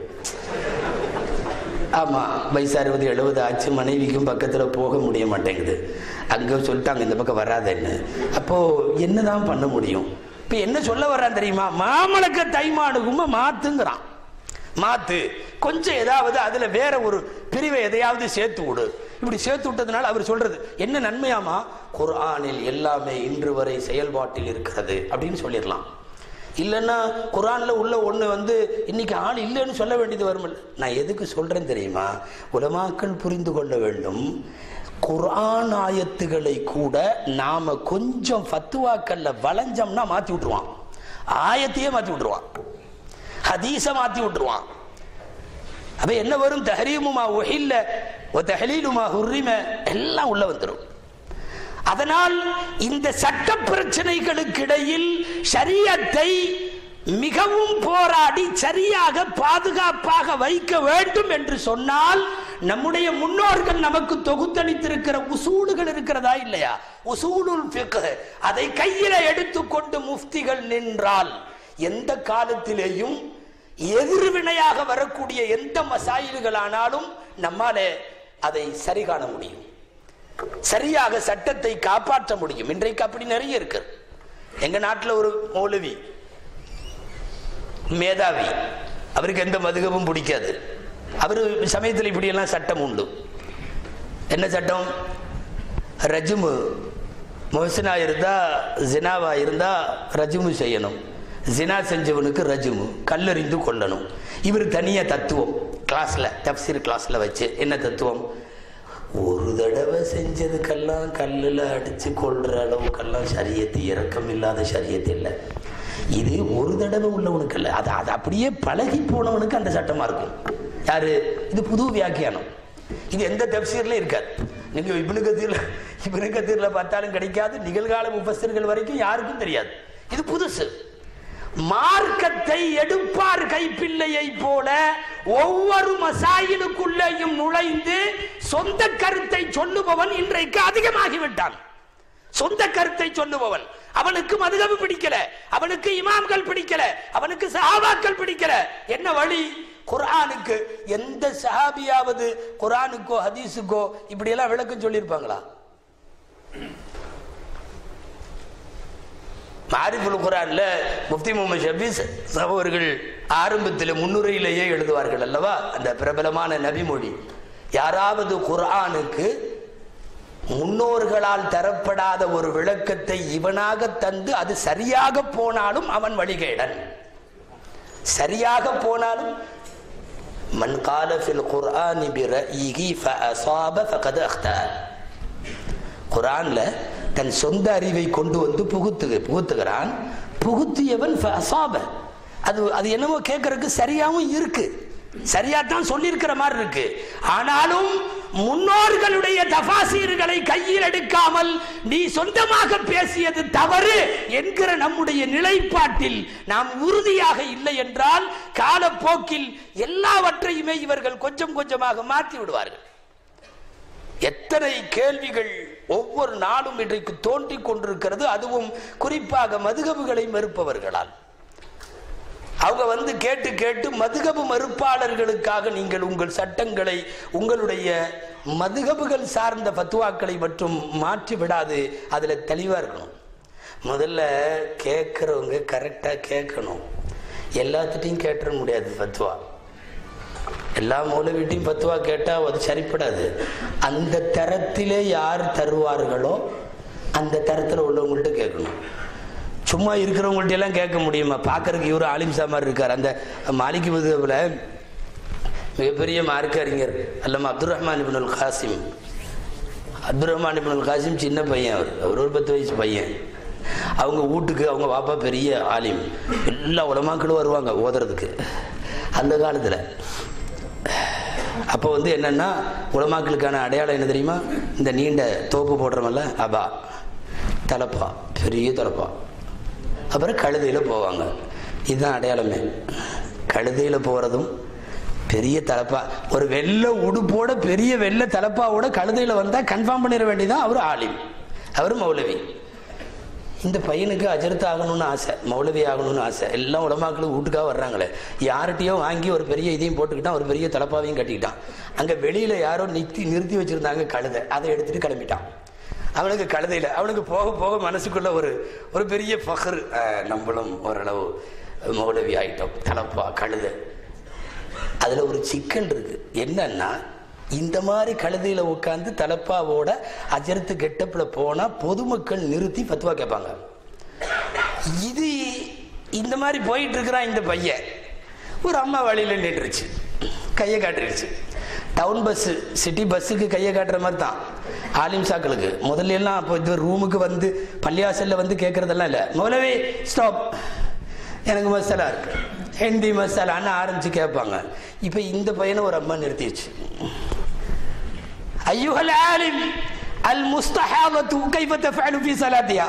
ஆமா, வயசு 60 70 ஆச்சு, மனைவிக்கும் பக்கத்துல போக முடிய மாட்டேங்குது. அங்க சொல்லிட்டாங்க இந்த பக்கம் வராதுன்னு. அப்போ என்னதான் பண்ண முடியும்? இப்ப என்ன சொல்ல வர்றான் தெரியுமா? மாமலக்க தைமானுகுமா மாத்துங்கிறான். மாத்து கொஞ்சம் ஏதாவது அதுல வேற ஒரு பிரிவை எதையாவது சேர்த்து விடு. இப்படி சேர்த்து விட்டதுனால அவர் சொல்றது என்ன நன்மையாமா? குர்ஆனில் எல்லாமே இன்று வரை செயல்பாட்டில் இருக்கிறது அப்படின்னு சொல்லிடலாம். இல்லைன்னா குர்ஆன்ல உள்ள ஒண்ணு இன்னைக்கு ஆள் இல்லைன்னு சொல்ல வேண்டியது வருமில்ல. நான் எதுக்கு சொல்றேன் தெரியுமா? உலமாக்கள் புரிந்து கொள்ள வேண்டும். குர்ஆன் ஆயத்துகளை கூட நாம கொஞ்சம் ஃபத்வாக்கள்ல வளைஞ்சோம்னா மாத்தி விட்டுருவான். ஆயத்தையே மாத்தி விட்டுருவான், ஹதீஸ மாத்தி விட்டுருவான். அப்ப என்ன வரும்? தஹரீமுமா உஹில்ல வ தஹலீலுமா ஹுர்ரிம எல்லாம் உள்ள வந்துடும். அதனால் இந்த சட்ட பிரச்சனைகளுக்கு இடையில் ஷரியத்தை மிகவும் போராடி சரியாக பாதுகாப்பாக வைக்க வேண்டும் என்று சொன்னால் நம்முடைய முன்னோர்கள் நமக்கு தொகுத்தளித்திருக்கிற உசூலுகள் இருக்கிறதா இல்லையா? உசூலுல் ஃபிக்ஹ், அதை கையில எடுத்துக்கொண்டு முஃப்திகள் நின்றால் எந்த காலத்திலேயும் எதிர்வினையாக வரக்கூடிய எந்த மசாயில்களானாலும் நம்மால அதை சரி காண முடியும், சரியாக சட்டத்தை காப்பாற்ற முடியும். இன்றைக்கு அப்படி நிறைய இருக்கு. எங்க நாட்டில் ஒரு மௌலவி மேதாவி, அவருக்கு எந்த மதுகமும் பிடிக்காது. அவரு சமயத்தில் இப்படியெல்லாம் சட்டம் உண்டு. என்ன சட்டம்? ரஜுமு மொஹ்சினா இருந்தா ஜினாவா இருந்தா ரஜுமு செய்யணும், ஜினா செஞ்சவனுக்கு ரஜுமு கல்லறிந்து கொள்ளணும். இவர் தனியா தத்துவம் கிளாஸ்ல தப்சீர் கிளாஸ்ல வச்சு என்ன தத்துவம்? ஒரு தடவை செஞ்சதுக்கெல்லாம் கல்லுல அடிச்சு கொள்ற அளவுக்கெல்லாம் சரியத்து இறக்கம் இல்லாத சரியத்து இல்லை. இது ஒரு தடவை உள்ளவனுக்கு இல்லை, அது அப்படியே பழகி போனவனுக்கு அந்த சட்டமா இருக்கும். யாரு இது? புது வியாக்கியானம். இது எந்த தப்சீர்ல இருக்காது. நீங்க இப்னு கதீர்ல பார்த்தாலும் கிடைக்காது. நிகழ்கால முஃபஸ்ஸிர்கள் வரைக்கும் யாருக்கும் தெரியாது. இது புதுசு. மார்க்கத்தை எடுப்பார் கைப்பிள்ளையை போல ஒவ்வொரு மசாயிலுக்குள்ளேயும் நுழைந்து சொந்த கருத்தை சொல்லுபவன் இன்றைக்கு அதிகமாகிவிட்டான். சொந்த கருத்தை சொல்லுபவன், அவனுக்கு மதுஹப் பிடிக்கல, அவனுக்கு இமாம்கள் பிடிக்கல, அவனுக்கு சஹாபாக்கள் பிடிக்கல. என்ன வழி? குர்ஆனுக்கு எந்த சஹாபியாவது குர்ஆனுக்கோ ஹதீஸுக்கோ இப்படி எல்லாம் விளக்கம் சொல்லியிருப்பாங்களா? மாரிஃபுல் குர்ஆன்ல முஃப்தி முஹம்மது ஷஃபீஸ் அவர்கள் ஆரம்பத்தில் முன்னுரையிலேயே எழுதுவார்கள் அல்லவா, அந்த பிரபலமான நபிமொழி, யாராவது குர்ஆனுக்கு முன்னோர்களால் தரப்படாத ஒரு விளக்கத்தை இவனாக தந்து அது சரியாக போனாலும் அவன் வழிகேடன். சரியாக போனாலும் மன் கால ஃபில் குர்ஆனி பிரஇஹி ஃபஅஸாப ஃபகத் அக்தா. குர்ஆன்ல தன் சொந்த அறிவை கொண்டு வந்து புகுத்துகிறான். புகுத்தியவன் ஃபஅஸாப, அது என்னமோ கேட்கறதுக்கு சரியாவும் இருக்கு, சரியாத்தான் சொல்லியிருக்கிற மாதிரி இருக்கு. ஆனாலும் முன்னோர்களுடைய தஃபாசீர்களை கையில் எடுக்காமல் நீ சொந்தமாக பேசியது தவறு என்கிற நம்முடைய நிலைப்பாட்டில் நாம் உறுதியாக இல்லை என்றால் காலப்போக்கில் எல்லாவற்றையுமே இவர்கள் கொஞ்சம் கொஞ்சமாக மாற்றி விடுவார்கள். எத்தனை கேள்விகள் ஒவ்வொரு நாளும் இன்றைக்கு தோன்றிக் கொண்டிருக்கிறது, அதுவும் குறிப்பாக மதுஹபுகளை மறுப்பவர்களால். அவங்க கேட்டு கேட்டு மதுஹப் மறுப்பாளர்களுக்காக நீங்கள் உங்கள் சட்டங்களை, உங்களுடைய மதுஹபுகள் சார்ந்த ஃபத்வாக்களை மட்டும் மாற்றி விடாது, அதுல தெளிவா இருக்கணும். முதல்ல கேட்கிறவங்க கரெக்டா கேட்கணும். எல்லாத்திட்டையும் கேட்டுற முடியாது ஃபத்வா. எல்லா மௌலவிட்டையும் ஃபத்வா கேட்டா அது சரிப்படாது. அந்த தரத்திலே யார் தருவார்களோ அந்த தரத்தில் உள்ளவங்கள்ட்ட கேட்கணும். சும்மா இருக்கிறவங்கள்ட்ட எல்லாம் கேட்க முடியுமா? பார்க்கறதுக்கு இவரு ஆலிம்சா மாதிரி இருக்கார். அந்த மாலிகி மதுஹப்ல மிகப்பெரிய மார்க்க அறிஞர் அல்லமா அப்துல் ரஹ்மான் இப்னுல் காசிம். அப்துல் ரஹ்மான் இப்னுல் காசிம் சின்ன பையன், அவர் ஒரு 10 வயசு பையன். அவங்க வீட்டுக்கு அவங்க பாப்பா பெரிய ஆலிம், எல்லா உலமாக்களும் வருவாங்க ஓதுறதுக்கு அந்த காலத்தில். அப்போ வந்து என்னன்னா உலமாக்களுக்கான அடையாளம் என்ன தெரியுமா? இந்த நீண்ட தோப்பு போடுறோமல்ல அபா, தலப்பா, பெரிய தலப்பா. அப்புறம் கழுதையில் போவாங்க. இதுதான் அடையாளமே. கழுதையில் போகிறதும் பெரிய தலப்பா, ஒரு வெள்ளை உடுப்போட பெரிய வெள்ளை தலப்பாவோட கழுதையில் வந்தால் கன்ஃபார்ம் பண்ணிட வேண்டியதான் அவர் ஆலிம், அவர் மௌலவி. இந்த பையனுக்கு அஜர்த்து ஆகணும்னு ஆசை, மௌலவி ஆகணும்னு ஆசை. எல்லாம் உலமாக்களும் வீட்டுக்காக வர்றாங்களே, யார்கிட்டையோ வாங்கி ஒரு பெரிய இதையும் போட்டுக்கிட்டான், ஒரு பெரிய தலப்பாவையும் கட்டிக்கிட்டான். அங்கே வெளியில் யாரோ நிறுத்தி வச்சுருந்தாங்க கழுதை, அதை எடுத்துகிட்டு கிளம்பிட்டான். அவனுக்கு கழுதையில் அவனுக்கு போக போக மனசுக்குள்ள ஒரு பெரிய ஃபஹர், நம்மளும் ஓரளவு மௌலவி ஆகிட்டோம், தலப்பா கழுதை. அதில் ஒரு சிக்கல் இருக்கு. என்னன்னா இந்த மாதிரி கழுதையில் உட்காந்து தலப்பாவோட அஜர்த்து கெட்டப்பில் போனால் பொதுமக்கள் நிறுத்தி ஃபத்வா கேட்பாங்க. இது இந்த மாதிரி போயிட்டு இருக்கிறான் இந்த பையன். ஒரு அம்மா வழியில் நின்றுச்சு, கையை காட்டிடுச்சு. டவுன் பஸ்ஸு, சிட்டி பஸ்ஸுக்கு கையை காட்டுற மாதிரி தான் ஆலிம் சாக்களுக்கு. முதல்ல எல்லாம் அப்போ இது ரூமுக்கு வந்து பள்ளியாசலில் வந்து கேட்குறதெல்லாம் இல்லை. மௌலவி ஸ்டாப், எனக்கு மசாலா இருக்கு, ஹிந்தி மசாலான்னு ஆரம்பிச்சு கேட்பாங்க. இப்போ இந்த பையனை ஒரு அம்மா நிறுத்திடுச்சு. ஐயுஹல் ஆலிம் அல் முஸ்தஹாதத்து கைஃப தஃஅலு ஃபீ ஸலாத்திஹா.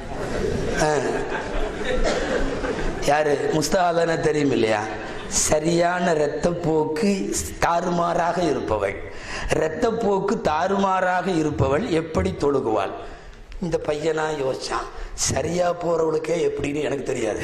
யாரு முஸ்தஹாதன தெரியும் இல்லையா? சரியான இரத்தப்போக்கு தாறுமாறாக இருப்பவள், இரத்தப்போக்கு தாறுமாறாக இருப்பவள் எப்படி தொழுகுவாள்? இந்த பையனா யோசிச்சான், சரியா போறவளுக்கே எப்படின்னு எனக்கு தெரியாது.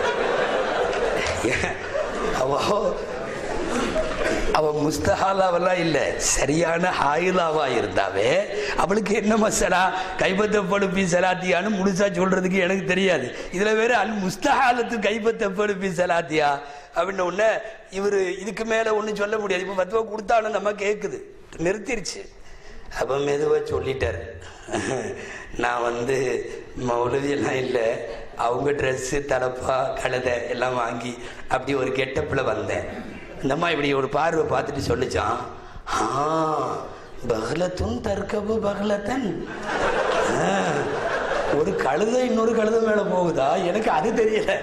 அவ முஸ்தஹாலாவெல்லாம் இல்ல, சரியான ஹாயிலாவா இருந்தாவே அவளுக்கு என்ன மசாலா கைப்பத்தப்படுப்பி சலாத்தியான்னு முழுசா சொல்றதுக்கு எனக்கு தெரியாது. இதுல வேற அல் முஸ்தஹாலத்து கைப்பத்தப்படுப்பி சலாத்தியா அப்படின்னு ஒண்ணு இவரு இதுக்கு மேல ஒண்ணு சொல்ல முடியாது. இப்ப பத்துவா கொடுத்தாலும் நம்ம கேக்குது, நிறுத்திருச்சு. அப்ப மெதுவா சொல்லிட்டாரு, நான் வந்து மௌலவி எல்லாம் இல்லை, அவங்க ட்ரெஸ்ஸு தலப்பா கழுதை எல்லாம் வாங்கி அப்படி ஒரு கெட்டப்பில் வந்தேன். இந்த அம்மா இப்படி ஒரு பார்வை பார்த்துட்டு சொல்லிச்சான், பகலத்துன் தற்கபு பகலத்தன், ஒரு கழுதை இன்னொரு கழுதை மேல போகுதா? எனக்கு அது தெரியல.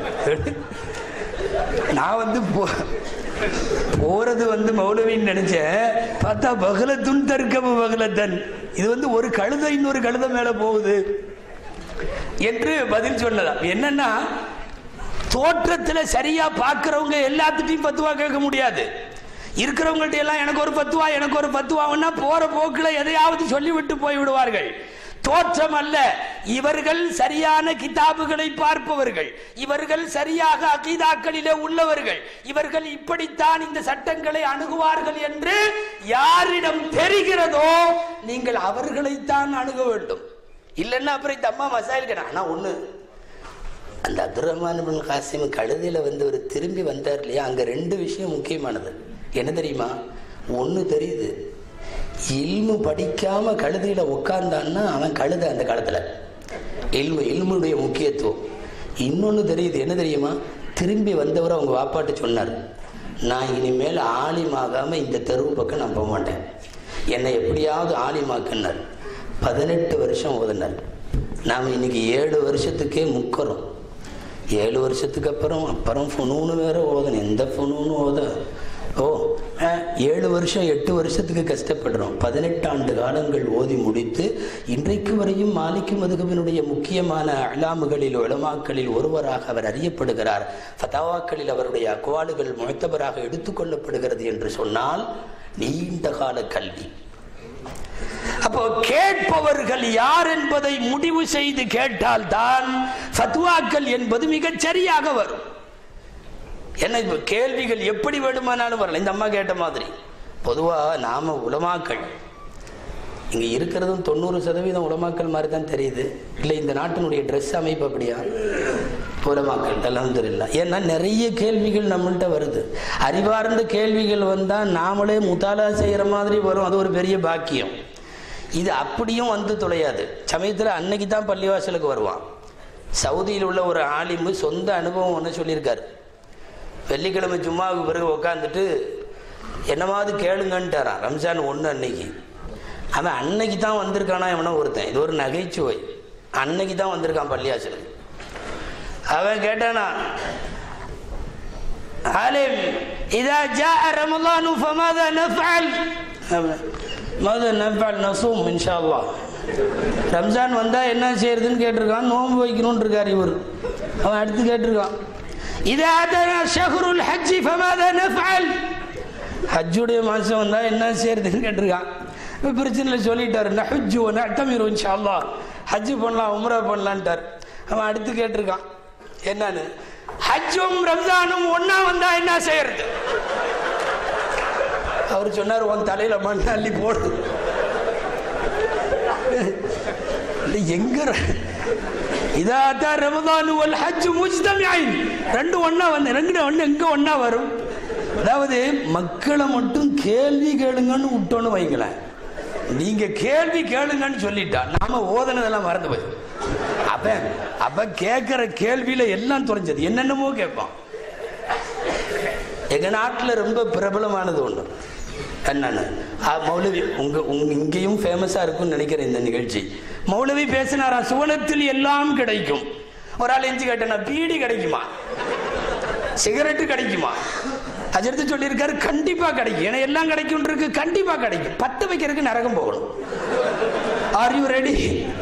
நான் வந்து போறது வந்து மௌலவின்னு நினைச்சேன், பார்த்தா பகலத்துன் தற்கபு பகலத்தன், இது வந்து ஒரு கழுதை இன்னொரு கழுதை மேல போகுது என்று பதில் சொல்லலாம். என்னன்னா தோற்றத்துல சரியா பார்க்கிறவங்க எல்லாத்துட்டையும் பத்துவா கேட்க முடியாது. இருக்கிறவங்கள்ட்ட எல்லாம் எனக்கு ஒரு பத்துவா எனக்கு ஒரு பத்துவான்னா போற போக்குல எதையாவது சொல்லிவிட்டு போய் விடுவார்கள். தோற்றம் அல்ல, இவர்கள் சரியான கிதாபுகளை பார்ப்பவர்கள், இவர்கள் சரியாக அகீதாக்களிலே உள்ளவர்கள், இவர்கள் இப்படித்தான் இந்த சட்டங்களை அணுகுவார்கள் என்று யாரிடம் தெரிகிறதோ நீங்கள் அவர்களைத்தான் அணுக வேண்டும். இல்லைன்னா அப்புறம் இந்த அம்மா மசாயில் கேட்டா. ஆனா ஒண்ணு, அந்த அப்துல் ரஹ்மான் இப்னு காசிம் கழுதையில வந்து ஒரு திரும்பி வந்தார் இல்லையா, அங்க ரெண்டு விஷயம் முக்கியமானது. என்ன தெரியுமா? ஒண்ணு தெரியுது, இல்மு படிக்காம கழுதையில உட்கார்ந்தான்னா அவன் கழுதை அந்த காலத்துல. இல்முடைய முக்கியத்துவம். இன்னொன்னு தெரியுது, என்ன தெரியுமா? திரும்பி வந்தவர் அவங்க வாப்பாட்டு சொன்னார், நான் இனிமேல் ஆலிமாகாம இந்த தெருவு பக்கம் நான் போக மாட்டேன், என்னை எப்படியாவது ஆலிமாக்குன்னார். 18 வருஷம் ஓதுனார். நாம் இன்னைக்கு 7 வருஷத்துக்கே முக்கிறோம். 7 வருஷத்துக்கு அப்புறம் ஃபுனூனு வேற ஓதணும். எந்த ஃபுனூனு ஓத 7 வருஷம் 8 வருஷத்துக்கு கஷ்டப்படுறோம். 18 ஆண்டு காலங்கள் ஓதி முடித்து இன்றைக்கு வரையும் மாலிக் மதுஹபினுடைய முக்கியமான அலாமுகளில் உலமாக்களில் ஒருவராக அவர் அறியப்படுகிறார். ஃபதாவாக்களில் அவருடைய அக்வாலுகள் முஅத்தபராக எடுத்துக்கொள்ளப்படுகிறது என்று சொன்னால் நீண்ட கால கல்வி. அப்போ கேட்பவர்கள் யார் என்பதை முடிவு செய்து கேட்டால் தான் ஃபத்வாக்கள் என்பது மிகச் சரியாக வரும். என்ன இப்ப கேள்விகள் எப்படி வேண்டுமானாலும் வரல. இந்த அம்மா கேட்ட மாதிரி பொதுவாக நாம உலமாக்கள் இங்க இருக்கிறதும் 90% உலமாக்கள் மாதிரி தான் தெரியுது. இல்லை இந்த நாட்டினுடைய ட்ரெஸ் அமைப்பு அப்படியா? உலமாக்கள் அல்ஹம்துலில்லாஹ். ஏன்னா நிறைய கேள்விகள் நம்மள்கிட்ட வருது. அறிவார்ந்த கேள்விகள் வந்தா நாமளே முதாலா செய்யற மாதிரி வரும். அது ஒரு பெரிய பாக்கியம். இது அப்படியும் வந்து தொலையாது. சமயத்தில் அன்னைக்கு தான் பள்ளிவாசலுக்கு வருவான். சவுதியில் உள்ள ஒரு ஆலிமு சொந்த அனுபவம் ஒன்று சொல்லியிருக்காரு. வெள்ளிக்கிழமை ஜும்மாவுக்கு பிறகு உட்காந்துட்டு என்னமாவது கேளுங்கன்ட்டாரான். ரம்ஜான் 1 அன்னைக்கு. அவன் அன்னைக்கு தான் வந்திருக்கானா எவனோ ஒருத்தன். இது ஒரு நகைச்சுவை. அன்னைக்கு தான் வந்திருக்கான் பள்ளியாசலுக்கு. அவன் கேட்டானா, ஆலிம் இதா ஜாஅ ரமலானு ஃபமாதா நஃஅல்? மாதா நஃஅல்? நஸூம் இன்ஷாஅல்லாஹ். ரம்ஜான் வந்தா என்ன செய்யறதுன்னு கேட்டிருக்கான். நோன்பு வைக்கணும்னு இருக்கார் இவர். அவன் அடுத்து கேட்டிருக்கான், இதா அதனா ஷஹ்ருல் ஹஜ் ஃபமாதா நஃஅல்? ஹஜ்ஜுடைய மாசம் வந்தா என்ன செய்யறதுன்னு கேட்டிருக்கான். இப்போ பிரச்சனையில் சொல்லிட்டாரு, நஹஜ்ஜு வ நஅ்தமிரு இன்ஷாஅல்லாஹ், ஹஜ்ஜு பண்ணலாம் உம்ரா பண்ணலான்ட்டார். அவன் அடுத்து கேட்டிருக்கான் என்னன்னு, ஹஜ்ஜும் ரம்ஜானும் ஒன்னா வந்தா என்ன செய்யறது? அவர் சொன்னார், உன் தலையில மண் அள்ளி போடு. எங்க இதாத்தா ரமதான் வல் ஹஜ் முஜ்தமிஐன், ரெண்டு ஒண்ணா வந்து ரெண்டு ஒண்ணு எங்க ஒண்ணா வரும்? அதாவது மக்களை மட்டும் கேள்வி கேளுங்கன்னு விட்டோன்னு வைங்களேன். நீங்க கேள்வி கேளுங்கன்னு சொல்லிட்டா நாம ஓதனதெல்லாம் மறந்து போய் அப்ப கேட்கிற கேள்வியில எல்லாம் தொலைஞ்சது. என்னென்னமோ கேட்பான். எங்க நாட்டில் ரொம்ப பிரபலமானது ஒண்ணு என்னன்னு, மௌலவி இங்கேயும் ஃபேமஸா இருக்கும்னு நினைக்கிறேன் இந்த நிகழ்ச்சி. மௌலவி பேசினாரா, சுவனத்தில் எல்லாம் கிடைக்கும். ஒரு ஆள் எஞ்சி கேட்டனா, பீடி கிடைக்குமா, சிகரெட்டு கிடைக்குமா? அஜர்த்து சொல்லியிருக்காரு, கண்டிப்பா கிடைக்கும். ஏன்னா எல்லாம் கிடைக்கும் இருக்கு, கண்டிப்பா கிடைக்கும். பத்து வைக்கிறதுக்கு நரகம் போகணும். Are you ready?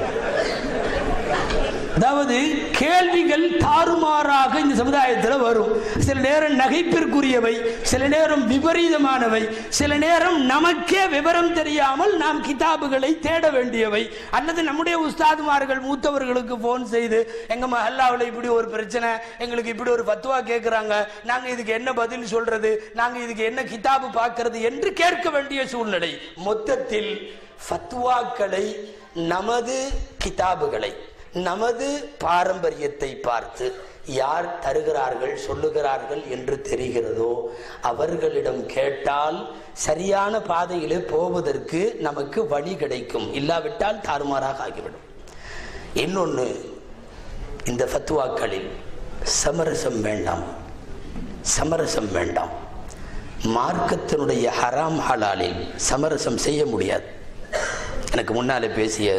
அதாவது கேள்விகள் தாறுமாறாக இந்த சமுதாயத்தில் வரும். சில நேரம் நகைப்பிற்குரியவை, சில நேரம் விபரீதமானவை, சில நேரம் நமக்கே விவரம் தெரியாமல் நாம் கிதாபுகளை தேட வேண்டியவை, அல்லது நம்முடைய உஸ்தாதுமார்கள் மூத்தவர்களுக்கு போன் செய்து, எங்க மஹல்லாவில் இப்படி ஒரு பிரச்சனை, எங்களுக்கு இப்படி ஒரு ஃபத்வா கேட்கிறாங்க, நாங்க இதுக்கு என்ன பதில் சொல்றது, நாங்க இதுக்கு என்ன கிதாபு பார்க்கிறது என்று கேட்க வேண்டிய சூழ்நிலை. மொத்தத்தில் ஃபத்வாக்களை, நமது கிதாபுகளை, நமது பாரம்பரியத்தை பார்த்து யார் தருகிறார்கள் சொல்லுகிறார்கள் என்று தெரிகிறதோ அவர்களிடம் கேட்டால் சரியான பாதையிலே போவதற்கு நமக்கு வழி கிடைக்கும். இல்லாவிட்டால் தாறுமாறாக ஆகிவிடும். இன்னொன்று, இந்த ஃபத்வாக்களில் சமரசம் வேண்டாம், சமரசம் வேண்டாம். மார்க்கத்தினுடைய ஹராம் ஹலாலில் சமரசம் செய்ய முடியாது. எனக்கு முன்னாலே பேசிய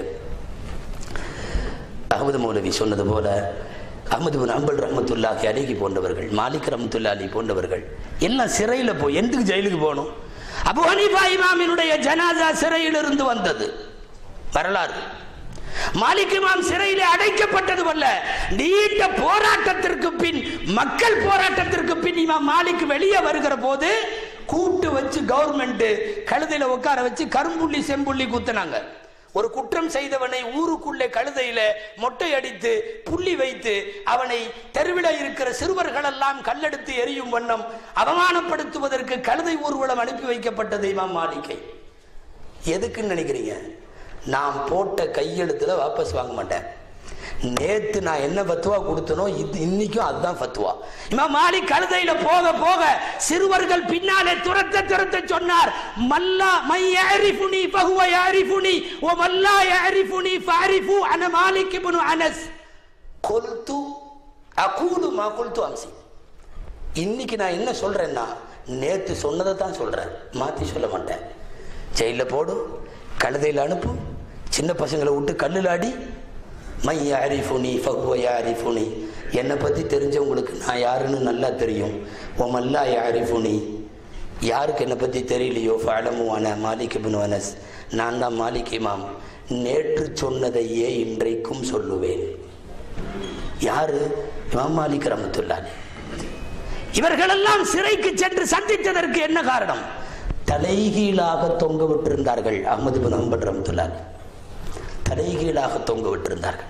அஹ்மது மௌலவி சொன்னது போல, அஹ்மது பின் ஹம்பல் ரஹ்மத்துல்லாஹி அலைஹி போன்றவர்கள், மாலிக் ரஹ்மத்துல்லாஹி அலைஹி போன்றவர்கள் எல்லாம் சிறையில் போய் எதுக்கு ஜெயிலுக்கு போகணும்? அபூ ஹனீஃபா இமாமினுடைய ஜனாசா சிறையிலிருந்து வந்தது வரலாறு. மாலிக் இமாம் சிறையிலே அடைக்கப்பட்டது அல்ல, நீண்ட போராட்டத்திற்கு பின், மக்கள் போராட்டத்திற்கு பின் இமாம் மாலிக் வெளியே வருகிற போது கூட்டு வச்சு கவர்மெண்ட் கழுதையில உட்கார வச்சு கரும்புள்ளி செம்புள்ளி குத்துனாங்க. ஒரு குற்றம் செய்தவனை ஊருக்குள்ளே கழுதையில மொட்டை அடித்து புள்ளி வைத்து அவனை தெருவில இருக்கிற சிறுவர்கள் எல்லாம் கல்லெடுத்து எரியும் வண்ணம் அவமானப்படுத்துவதற்கு கழுதை ஊர்வலம் அனுப்பி வைக்கப்பட்டது இமாம் மாலிக்கை. எதுக்குன்னு நினைக்கிறீங்க? நான் போட்ட கையெழுத்துல வாபஸ் வாங்க மாட்டேன். நேத்து நான் என்ன ஃபத்வா கொடுத்தனோ இன்னைக்கும் அதுதான் ஃபத்வா. இமாம் மாலிக் கழுதையில போக போக சிறுவர்கள் பின்னாலே துரத்த சொன்னார், மல்லா மை யஅரிஃபுனி ஃபஹுவ யஅரிஃபுனி வ மல்லா யஅரிஃபுனி ஃபஅரிஃபு அன மாலிக் இப்னு அனஸ் குல்து அகூலு மா குல்து அம்சி. இன்னைக்கு நான் என்ன சொல்றேன்னா நேத்து சொன்னதை தான் சொல்றேன், மாத்தி சொல்ல மாட்டேன். ஜெயில போடு, கழுதையில் அனுப்பு, சின்ன பசங்களை விட்டு கல்லில் அடி. மை யாரிஃபுனி ஃபஹுவ யாரிஃபுனி, என்னை பற்றி தெரிஞ்சவங்களுக்கு நான் யாருன்னு நல்லா தெரியும். ஓ மல்லா யாரிஃபுனி, யாருக்கு என்னை பற்றி தெரியலையோ ஃபஅலமுவான மாலிக் இப்னு அனஸ், நான் தான் மாலிக் இமாம், நேற்று சொன்னதையே இன்றைக்கும் சொல்லுவேன். யாரு? இமாம் மாலிக் ரஹ்மத்துல்லாஹி. இவர்களெல்லாம் சிறைக்கு சென்று சந்தித்ததற்கு என்ன காரணம்? தலைகீழாக தொங்க விட்டிருந்தார்கள். அஹ்மது பின் ஹம்பல் ரஹ்மத்துல்லாஹி தலைகீழாக தொங்க விட்டிருந்தார்கள்.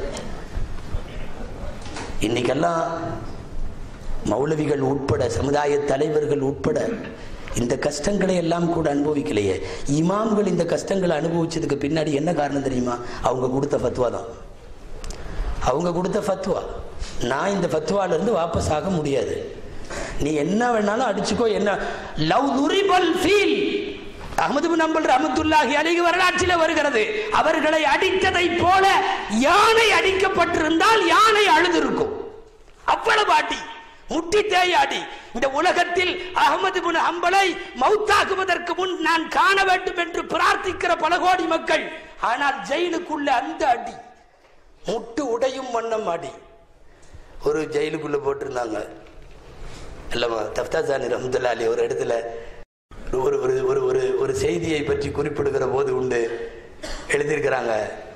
இன்னைக்கெல்லாம் மௌலவிகள் உட்பட, சமுதாய தலைவர்கள் உட்பட இந்த கஷ்டங்களை எல்லாம் கூட அனுபவிக்கலையே. இமாம்கள் இந்த கஷ்டங்களை அனுபவிச்சதுக்கு பின்னாடி என்ன காரணம் தெரியுமா? அவங்க கொடுத்த ஃபத்வா தான். அவங்க கொடுத்த ஃபத்வா. நான் இந்த ஃபத்வால இருந்து வாபஸ் ஆக முடியாது, நீ என்ன வேணாலும் அடிச்சுக்கோ. என்ன லவ் துரிபல் ஃபீல், அஹ்மது பின் ஹம்பல் ரஹ்மத்துல்லாஹி அலைஹி வரலாற்றில் வருகிறது, அவர்களை அடித்ததை போல யானை அடிக்கப்பட்டிருந்தால் யானை அழுதிருக்கும். அவ்வளவு அடி, முட்டி தேயாடி. இந்த உலகத்தில் அஹ்மது பின் ஹம்பலை மௌத்தாக்குவதற்கு முன் நான் காண வேண்டும் என்று பிரார்த்திக்கிற பல கோடி மக்கள். ஆனால் ஜெயிலுக்குள்ள அந்த அடி, முட்டு உடையும் வண்ணம் அடி. ஒரு ஜெயிலுக்குள்ள போட்டிருந்தாங்க இல்லம்மா தஃப்தாசானி ரஹ்மத்துல்லாஹி அலைஹி ஒரு இடத்துல ஒரு ஒரு ஒரு ஒரு செய்தியை பற்றி குறிப்பிடுகிற போது உண்டு எழுதியிருக்கிறாங்க.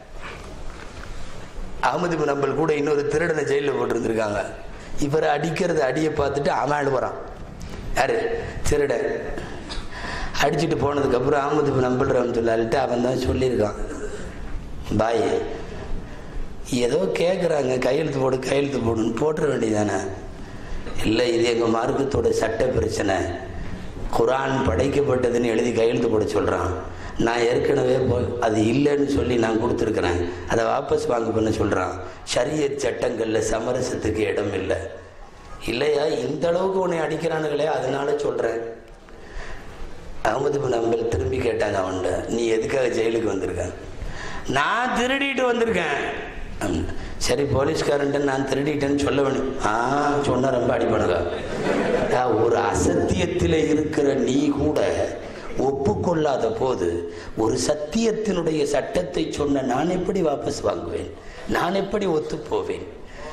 அஹ்மது பின் ஹம்பல் கூட இன்னொரு திருடனை ஜெயிலில் போட்டிருந்திருக்காங்க. இவரை அடிக்கிறது அடியை பார்த்துட்டு அவன் அழுவுறான். யாரு? திருட. அடிச்சுட்டு போனதுக்கப்புறம் அஹ்மது பின் ஹம்பல் ரஹ்மத்துல்லாஹி அவன் தான் சொல்லியிருக்கான், பாய் ஏதோ கேட்குறாங்க கையெழுத்து போடு கையெழுத்து போடுன்னு போட்டுற வேண்டியதானே. இல்லை, இது எங்கள் மார்க்கத்தோட சட்ட பிரச்சனை, குர்ஆன் படைக்கப்பட்டதுன்னு எழுதி கையெழுத்து போட சொல்கிறான். நான் ஏற்கனவே அது இல்லைன்னு சொல்லி நான் கொடுத்துருக்குறேன், அதை வாபஸ் வாங்க பண்ண சொல்கிறான். ஷரியத் சட்டங்களில் சமரசத்துக்கு இடம் இல்லை. இல்லையா, இந்த அளவுக்கு உன்னை அடிக்கிறானுங்களே அதனால சொல்கிறேன். அஹ்மது பின் ஹம்பல் திரும்பி கேட்டாங்க அவன்கிட்ட, நீ எதுக்காக ஜெயிலுக்கு வந்திருக்க? நான் திருடிட்டு வந்திருக்கேன். சரி, போலீஸ்காரன்ட்டு நான் திருடிட்டேன்னு சொல்ல வேணும். சொன்ன ரொம்ப அடிப்படுங்க. ஒரு அசத்தியத்தில் இருக்கிற நீ கூட ஒப்புக்கொள்ளாத போது ஒரு சத்தியத்தினுடைய சட்டத்தை சொன்ன நான் எப்படி வாபஸ் வாங்குவேன்? நான் எப்படி ஒத்து போவேன்?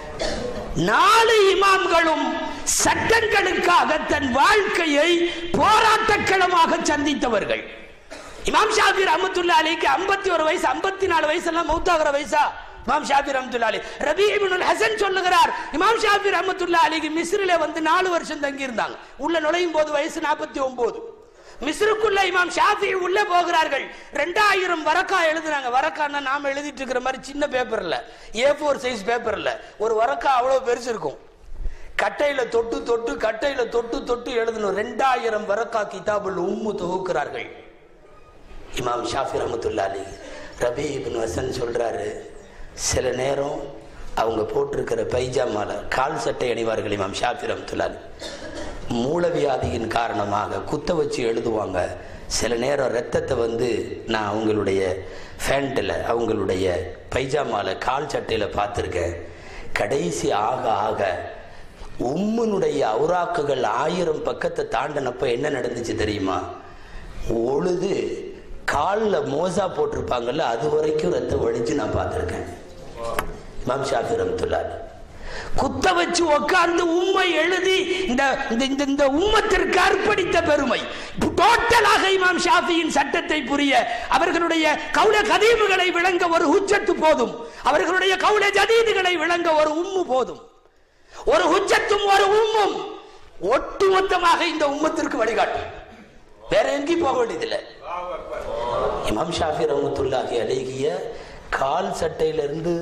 4 இமாம்களும் சட்டங்களுக்காக தன் வாழ்க்கையை போராட்டக்களமாக சந்தித்தவர்கள். இமாம் ஷாஃபி ரஹ்மத்துல்லாஹி அலைஹி 51 வயசு 54 வயசு எல்லாம் மௌத்தாகிற வயசா இமாம் ஷாஃபி ரஹ்மத்துல்லாஹி அலைஹி. ரபீ இப்னுல் ஹசன் சொல்லுகிறார், இமாம் ஷாஃபி ரஹ்மத்துல்லாஹி அலைஹி மிஸ்ரிலே வந்து 4 வருஷம் தங்கி இருந்தாங்க. உள்ள நுழையும் போது வயசு 49. மிஸ்ருக்குள்ள இமாம் ஷாஃபி உள்ள போகிறார்கள். 2000 வரக்கா எழுதுறாங்க. வரக்கான்னா நாம எழுதிட்டு இருக்கிற மாதிரி சின்ன பேப்பர்ல, A4 சைஸ் பேப்பர்ல ஒரு வரக்கா அவ்வளவு பெருசு இருக்கும். கட்டையில தொட்டு தொட்டு கட்டையில தொட்டு தொட்டு எழுதணும். 2000 வரக்கா கிதாபுல் உம்மு தொகுக்கிறார்கள் இமாம் ஷாஃபி ரஹ்மத்துல்லாஹி அலைஹி. ரபீ இப்னு ஹசன் சொல்றாரு, சில நேரம் அவங்க போட்டிருக்கிற பைஜாமால கால் சட்டை அணிவார்கள் இமாம் ஷாஃபி ரஹ்மத்துல்லாஹி அலைஹி. மூலவியாதியின் காரணமாக குத்த வச்சு எழுதுவாங்க. சில நேரம் ரத்தத்தை வந்து நான் அவங்களுடைய ஃபேண்டில் அவங்களுடைய பைஜாமால கால் சட்டையில் பார்த்துருக்கேன். கடைசி ஆக ஆக உம்முனுடைய அவுராக்குகள் 1000 பக்கத்தை தாண்டினப்ப என்ன நடந்துச்சு தெரியுமா? ஒழுது காலில் மோசா போட்டிருப்பாங்கல்ல, அது வரைக்கும் ரத்தம் வடிச்சு நான் பார்த்துருக்கேன். இமாம் ஷாஃபி ரஹ்மத்துல்லாஹி குத்த வச்சு உட்கார்ந்து உம்மை எழுதி இந்த உம்மத்திற்கு அர்ப்பணித்த பெருமை. டோட்டலாக இமாம் ஷாஃபியின் சட்டத்தை புரிய அவர்களுடைய கௌல கதீமுகளை விளங்க ஒரு ஹுஜ்ஜத்து போதும், அவர்களுடைய கௌல ஜதீதுகளை விளங்க ஒரு உம்மு போதும். ஒரு ஹுஜ்ஜத்தும் ஒரு உம்மும் ஒட்டுமொத்தமாக இந்த உம்மத்திற்கு வழிகாட்டும். வேற எங்கேயும் போக வேண்டியதில்லை. இமாம் ஷாஃபி ரஹ்மத்துல்லாஹி அலைஹிய கால் சட்டையிலிருந்து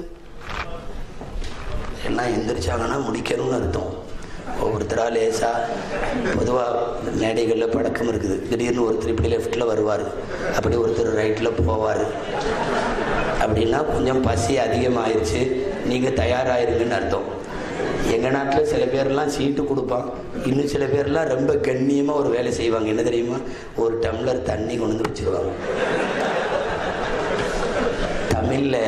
எல்லாம் எந்திரிச்சாங்கன்னா முடிக்கணும்னு அர்த்தம். ஒவ்வொருத்தரா லேசா பொதுவாக மேடைகளில் பழக்கம் இருக்குது. திடீர்னு ஒருத்தர் இப்படி லெஃப்டில் வருவார், அப்படி ஒருத்தர் ரைட்டில் போவார். அப்படின்னா கொஞ்சம் பசி அதிகமாகிருச்சு, நீங்கள் தயாராகிருங்கன்னு அர்த்தம். எங்கள் நாட்டில் சில பேர்லாம் சீட்டு கொடுப்பான், இன்னும் சில பேர்லாம் ரொம்ப கண்ணியமாக ஒரு வேலை செய்வாங்க. என்ன தெரியுமா? ஒரு டம்ளர் தண்ணி கொண்டு வந்து வச்சுருவாங்க. தமிழில்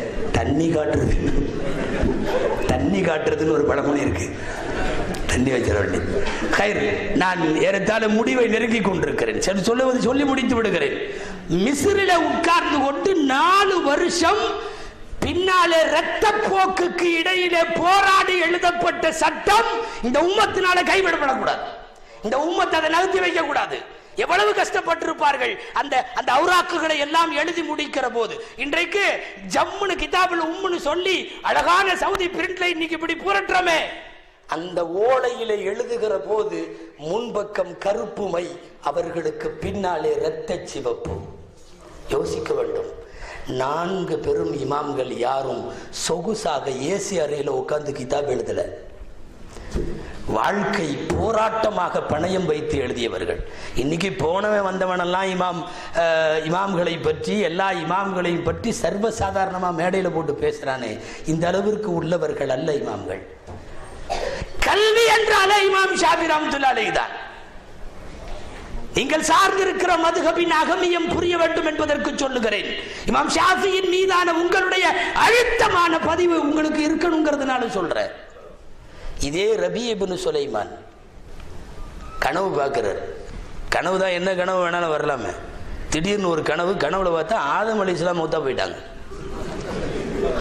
தண்ணி காட்டுறதுன்னு ஒரு பழமொழி இருக்கு. தண்ணி வச்சிட வேண்டி. நான் ஏறத்தாழ முடிவை நெருங்கி கொண்டிருக்கிறேன். சொல்லி முடித்து விடுகிறேன். மிஸ்ரில உட்கார்ந்து கொண்டு 4 வருஷம் பின்னாலே இரத்த போக்குக்கு இடையிலே போராடி எழுதப்பட்ட சட்டம் இந்த உம்மத்தினால கைவிடப்படக்கூடாது. இந்த உம்மத்தை அதை நகர்த்தி வைக்க கூடாது. எவ்வளவு கஷ்டப்பட்டிருப்பார்கள் அந்த அந்த அவுராக்குகளை எல்லாம் எழுதி முடிக்கிற போது. இன்றைக்கு ஜம்முன்னு கிதாபுல் உம்முன்னு சொல்லி அழகான சவுதி பிரிண்ட்ல இன்னைக்கு இப்படி புரட்டுறமே, அந்த ஓலையில எழுதுகிற போது முன்பக்கம் கருப்பு மை, அவர்களுக்கு பின்னாலே இரத்த சிவப்பு. யோசிக்க வேண்டும். 4 பெரும் இமாம்கள் யாரும் சொகுசாக ஏசி அறையில உட்கார்ந்து கிதாப் எழுதல. வாழ்க்கை போராட்டமாக பணயம் வைத்து எழுதியவர்கள். இன்னைக்கு போனவன் வந்தவனெல்லாம் இமாம்களை பற்றி, எல்லா இமாம்களையும் பற்றி சர்வசாதாரணமா மேடையில போட்டு பேசுறானே, இந்த அளவிற்கு உள்ளவர்கள் அல்ல இமாம்கள். கல்வி என்றாலே இமாம் ஷாஃபி ரஹ்மத்துல்லாஹி அலைஹி தான். நீங்கள் சார்ந்திருக்கிற மதுஹபின் அகமியம் புரிய வேண்டும் என்பதற்கு சொல்லுகிறேன். இமாம் ஷாஃபியின் மீதான உங்களுடைய அழுத்தமான பதிவு உங்களுக்கு இருக்கணுங்கிறதுனால சொல்றேன். இதே ரபீ இப்னு சுலைமான் கனவு பார்க்கிறார். கனவு தான், என்ன கனவு வேணாலும் வரலாமே. திடீர்னு ஒரு கனவுல பார்த்தா ஆதம் அலைஹிஸ்ஸலாம் மௌத்தா போயிட்டாங்க.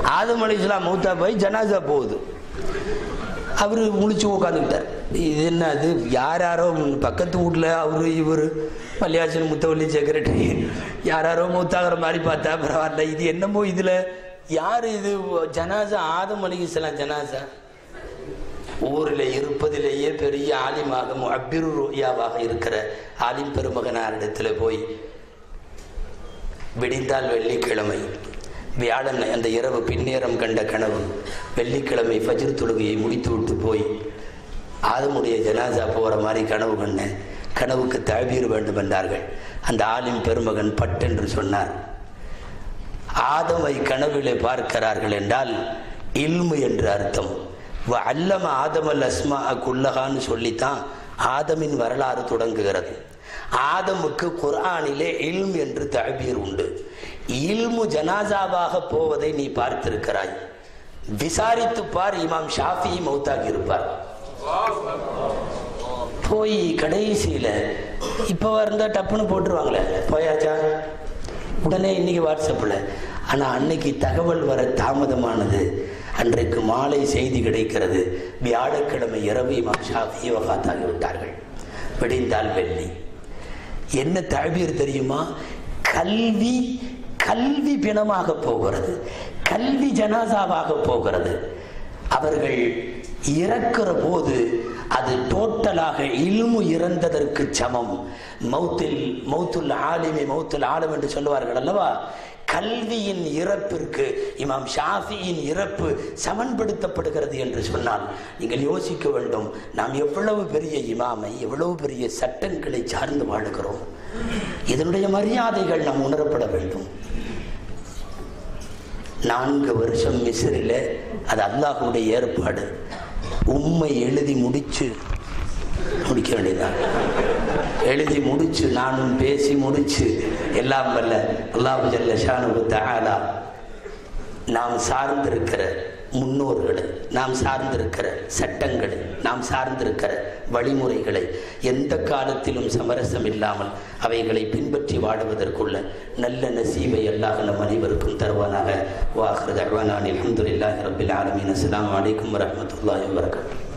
ஆதம் அலைஹிஸ்ஸலாம் மௌத்தா போய் ஜனாசா போகுது. அவர் முழிச்சு உட்காந்துக்கிட்டார். இது என்ன அது, யாரோ பக்கத்து வீட்டில் அவரு இவர் பள்ளியாசன் முத்தவள்ளி செக்ரட்டரி யாரோ மூத்தாகிற மாதிரி பார்த்தா பரவாயில்ல, இது என்னமோ இதில் யார் இது ஜனாசா ஆதம் அலைஹிஸ்ஸலாம் ஜனாசா. ஊரில் இருப்பதிலேயே பெரிய ஆலிமாக முஅப்பிரு ருயாவாக இருக்கிற ஆலிம் பெருமகனாரிடத்தில் போய் விடிந்தால் வெள்ளிக்கிழமை, வியாழன் அந்த இரவு பின்னேரம் கண்ட கனவு, வெள்ளிக்கிழமை ஃபஜ்ர் தொழுகையை முடித்து விட்டு போய் ஆதமுடைய ஜனாசா போகிற மாதிரி கனவு கண்டேன், கனவுக்கு தஅபீர் வேண்டும் என்றார்கள். அந்த ஆலிம் பெருமகன் பட்டென்று சொன்னார், ஆதமை கனவிலே பார்க்கிறார்கள் என்றால் இல்மு என்று அர்த்தம். அல்லம ஆதமல் அஸ்மா குல்லகான்னு சொல்லித்தான் ஆதமின் வரலாறு தொடங்குகிறது. ஆதமுக்கு குர்ஆனிலே இல்ம் என்று தஅபீர் உண்டு. இல்மு ஜனாசாவாக போவதை நீ பார்த்திருக்கிறாய், விசாரித்து பார். இமாம் ஷாஃபி மௌத்தாகி இருப்பார். போய் கடைசியில இப்போ இருந்தா டப்புன்னு போட்டுருவாங்களே போயாச்சா உடனே இன்னைக்கு வாட்ஸ்அப்பில். ஆனால் அன்னைக்கு தகவல் வர தாமதமானது. அன்றைக்கு மாலை செய்தி கிடைக்கிறது, வியாழக்கிழமை இரவு இமாம் ஷாஃபி வஃபாத்தாகி விட்டார்கள். விடிந்தால் வெள்ளி. என்ன தஅபீர் தெரியுமா? கல்வி கல்வி பிணமாக போகிறது, கல்வி ஜனாசாவாக போகிறது. அவர்கள் இறக்கிற போது அது டோட்டலாக இல்மு இறந்ததற்கு சமம். மௌத்துல் ஆலிமி மௌத்துல் ஆலம் என்று சொல்லுவார்கள் அல்லவா. கல்வியின் இறப்பிற்கு இமாம் ஷாஃபியின் இறப்பு சமன்படுத்தப்படுகிறது என்று சொன்னால் நீங்கள் யோசிக்க வேண்டும், நாம் எவ்வளவு பெரிய இமாமை, எவ்வளவு பெரிய சட்டங்களை சார்ந்து வாழுகிறோம். இதனுடைய மரியாதைகள் நாம் உணரப்பட வேண்டும். 4 வருஷம் மிஸ்ரில், அது அல்லாஹ்வுடைய ஏற்பாடு. உம்மை எழுதி முடிக்க வேண்டியதான். எழுதி முடிச்சு நானும் பேசி முடிச்சு எல்லாம் வல்ல அல்லாஹ் ஜல்ல ஷானுஹு தஆலா நாம் சார்ந்திருக்கிற முன்னோர்களை, நாம் சார்ந்திருக்கிற சட்டங்களை, நாம் சார்ந்திருக்கிற வழிமுறைகளை எந்த காலத்திலும் சமரசம் இல்லாமல் அவைகளை பின்பற்றி வாடுவதற்குள்ள நல்ல நசீபை அல்லாஹ் நம் அனைவருக்கும் தருவானாக. வாஹிரு தஅவானா அல்ஹம்துலில்லாஹி ரப்பில் ஆலமீன். அஸ்ஸலாமு அலைக்கும் வரஹ்மத்துல்லாஹி வபரகாத்துஹு.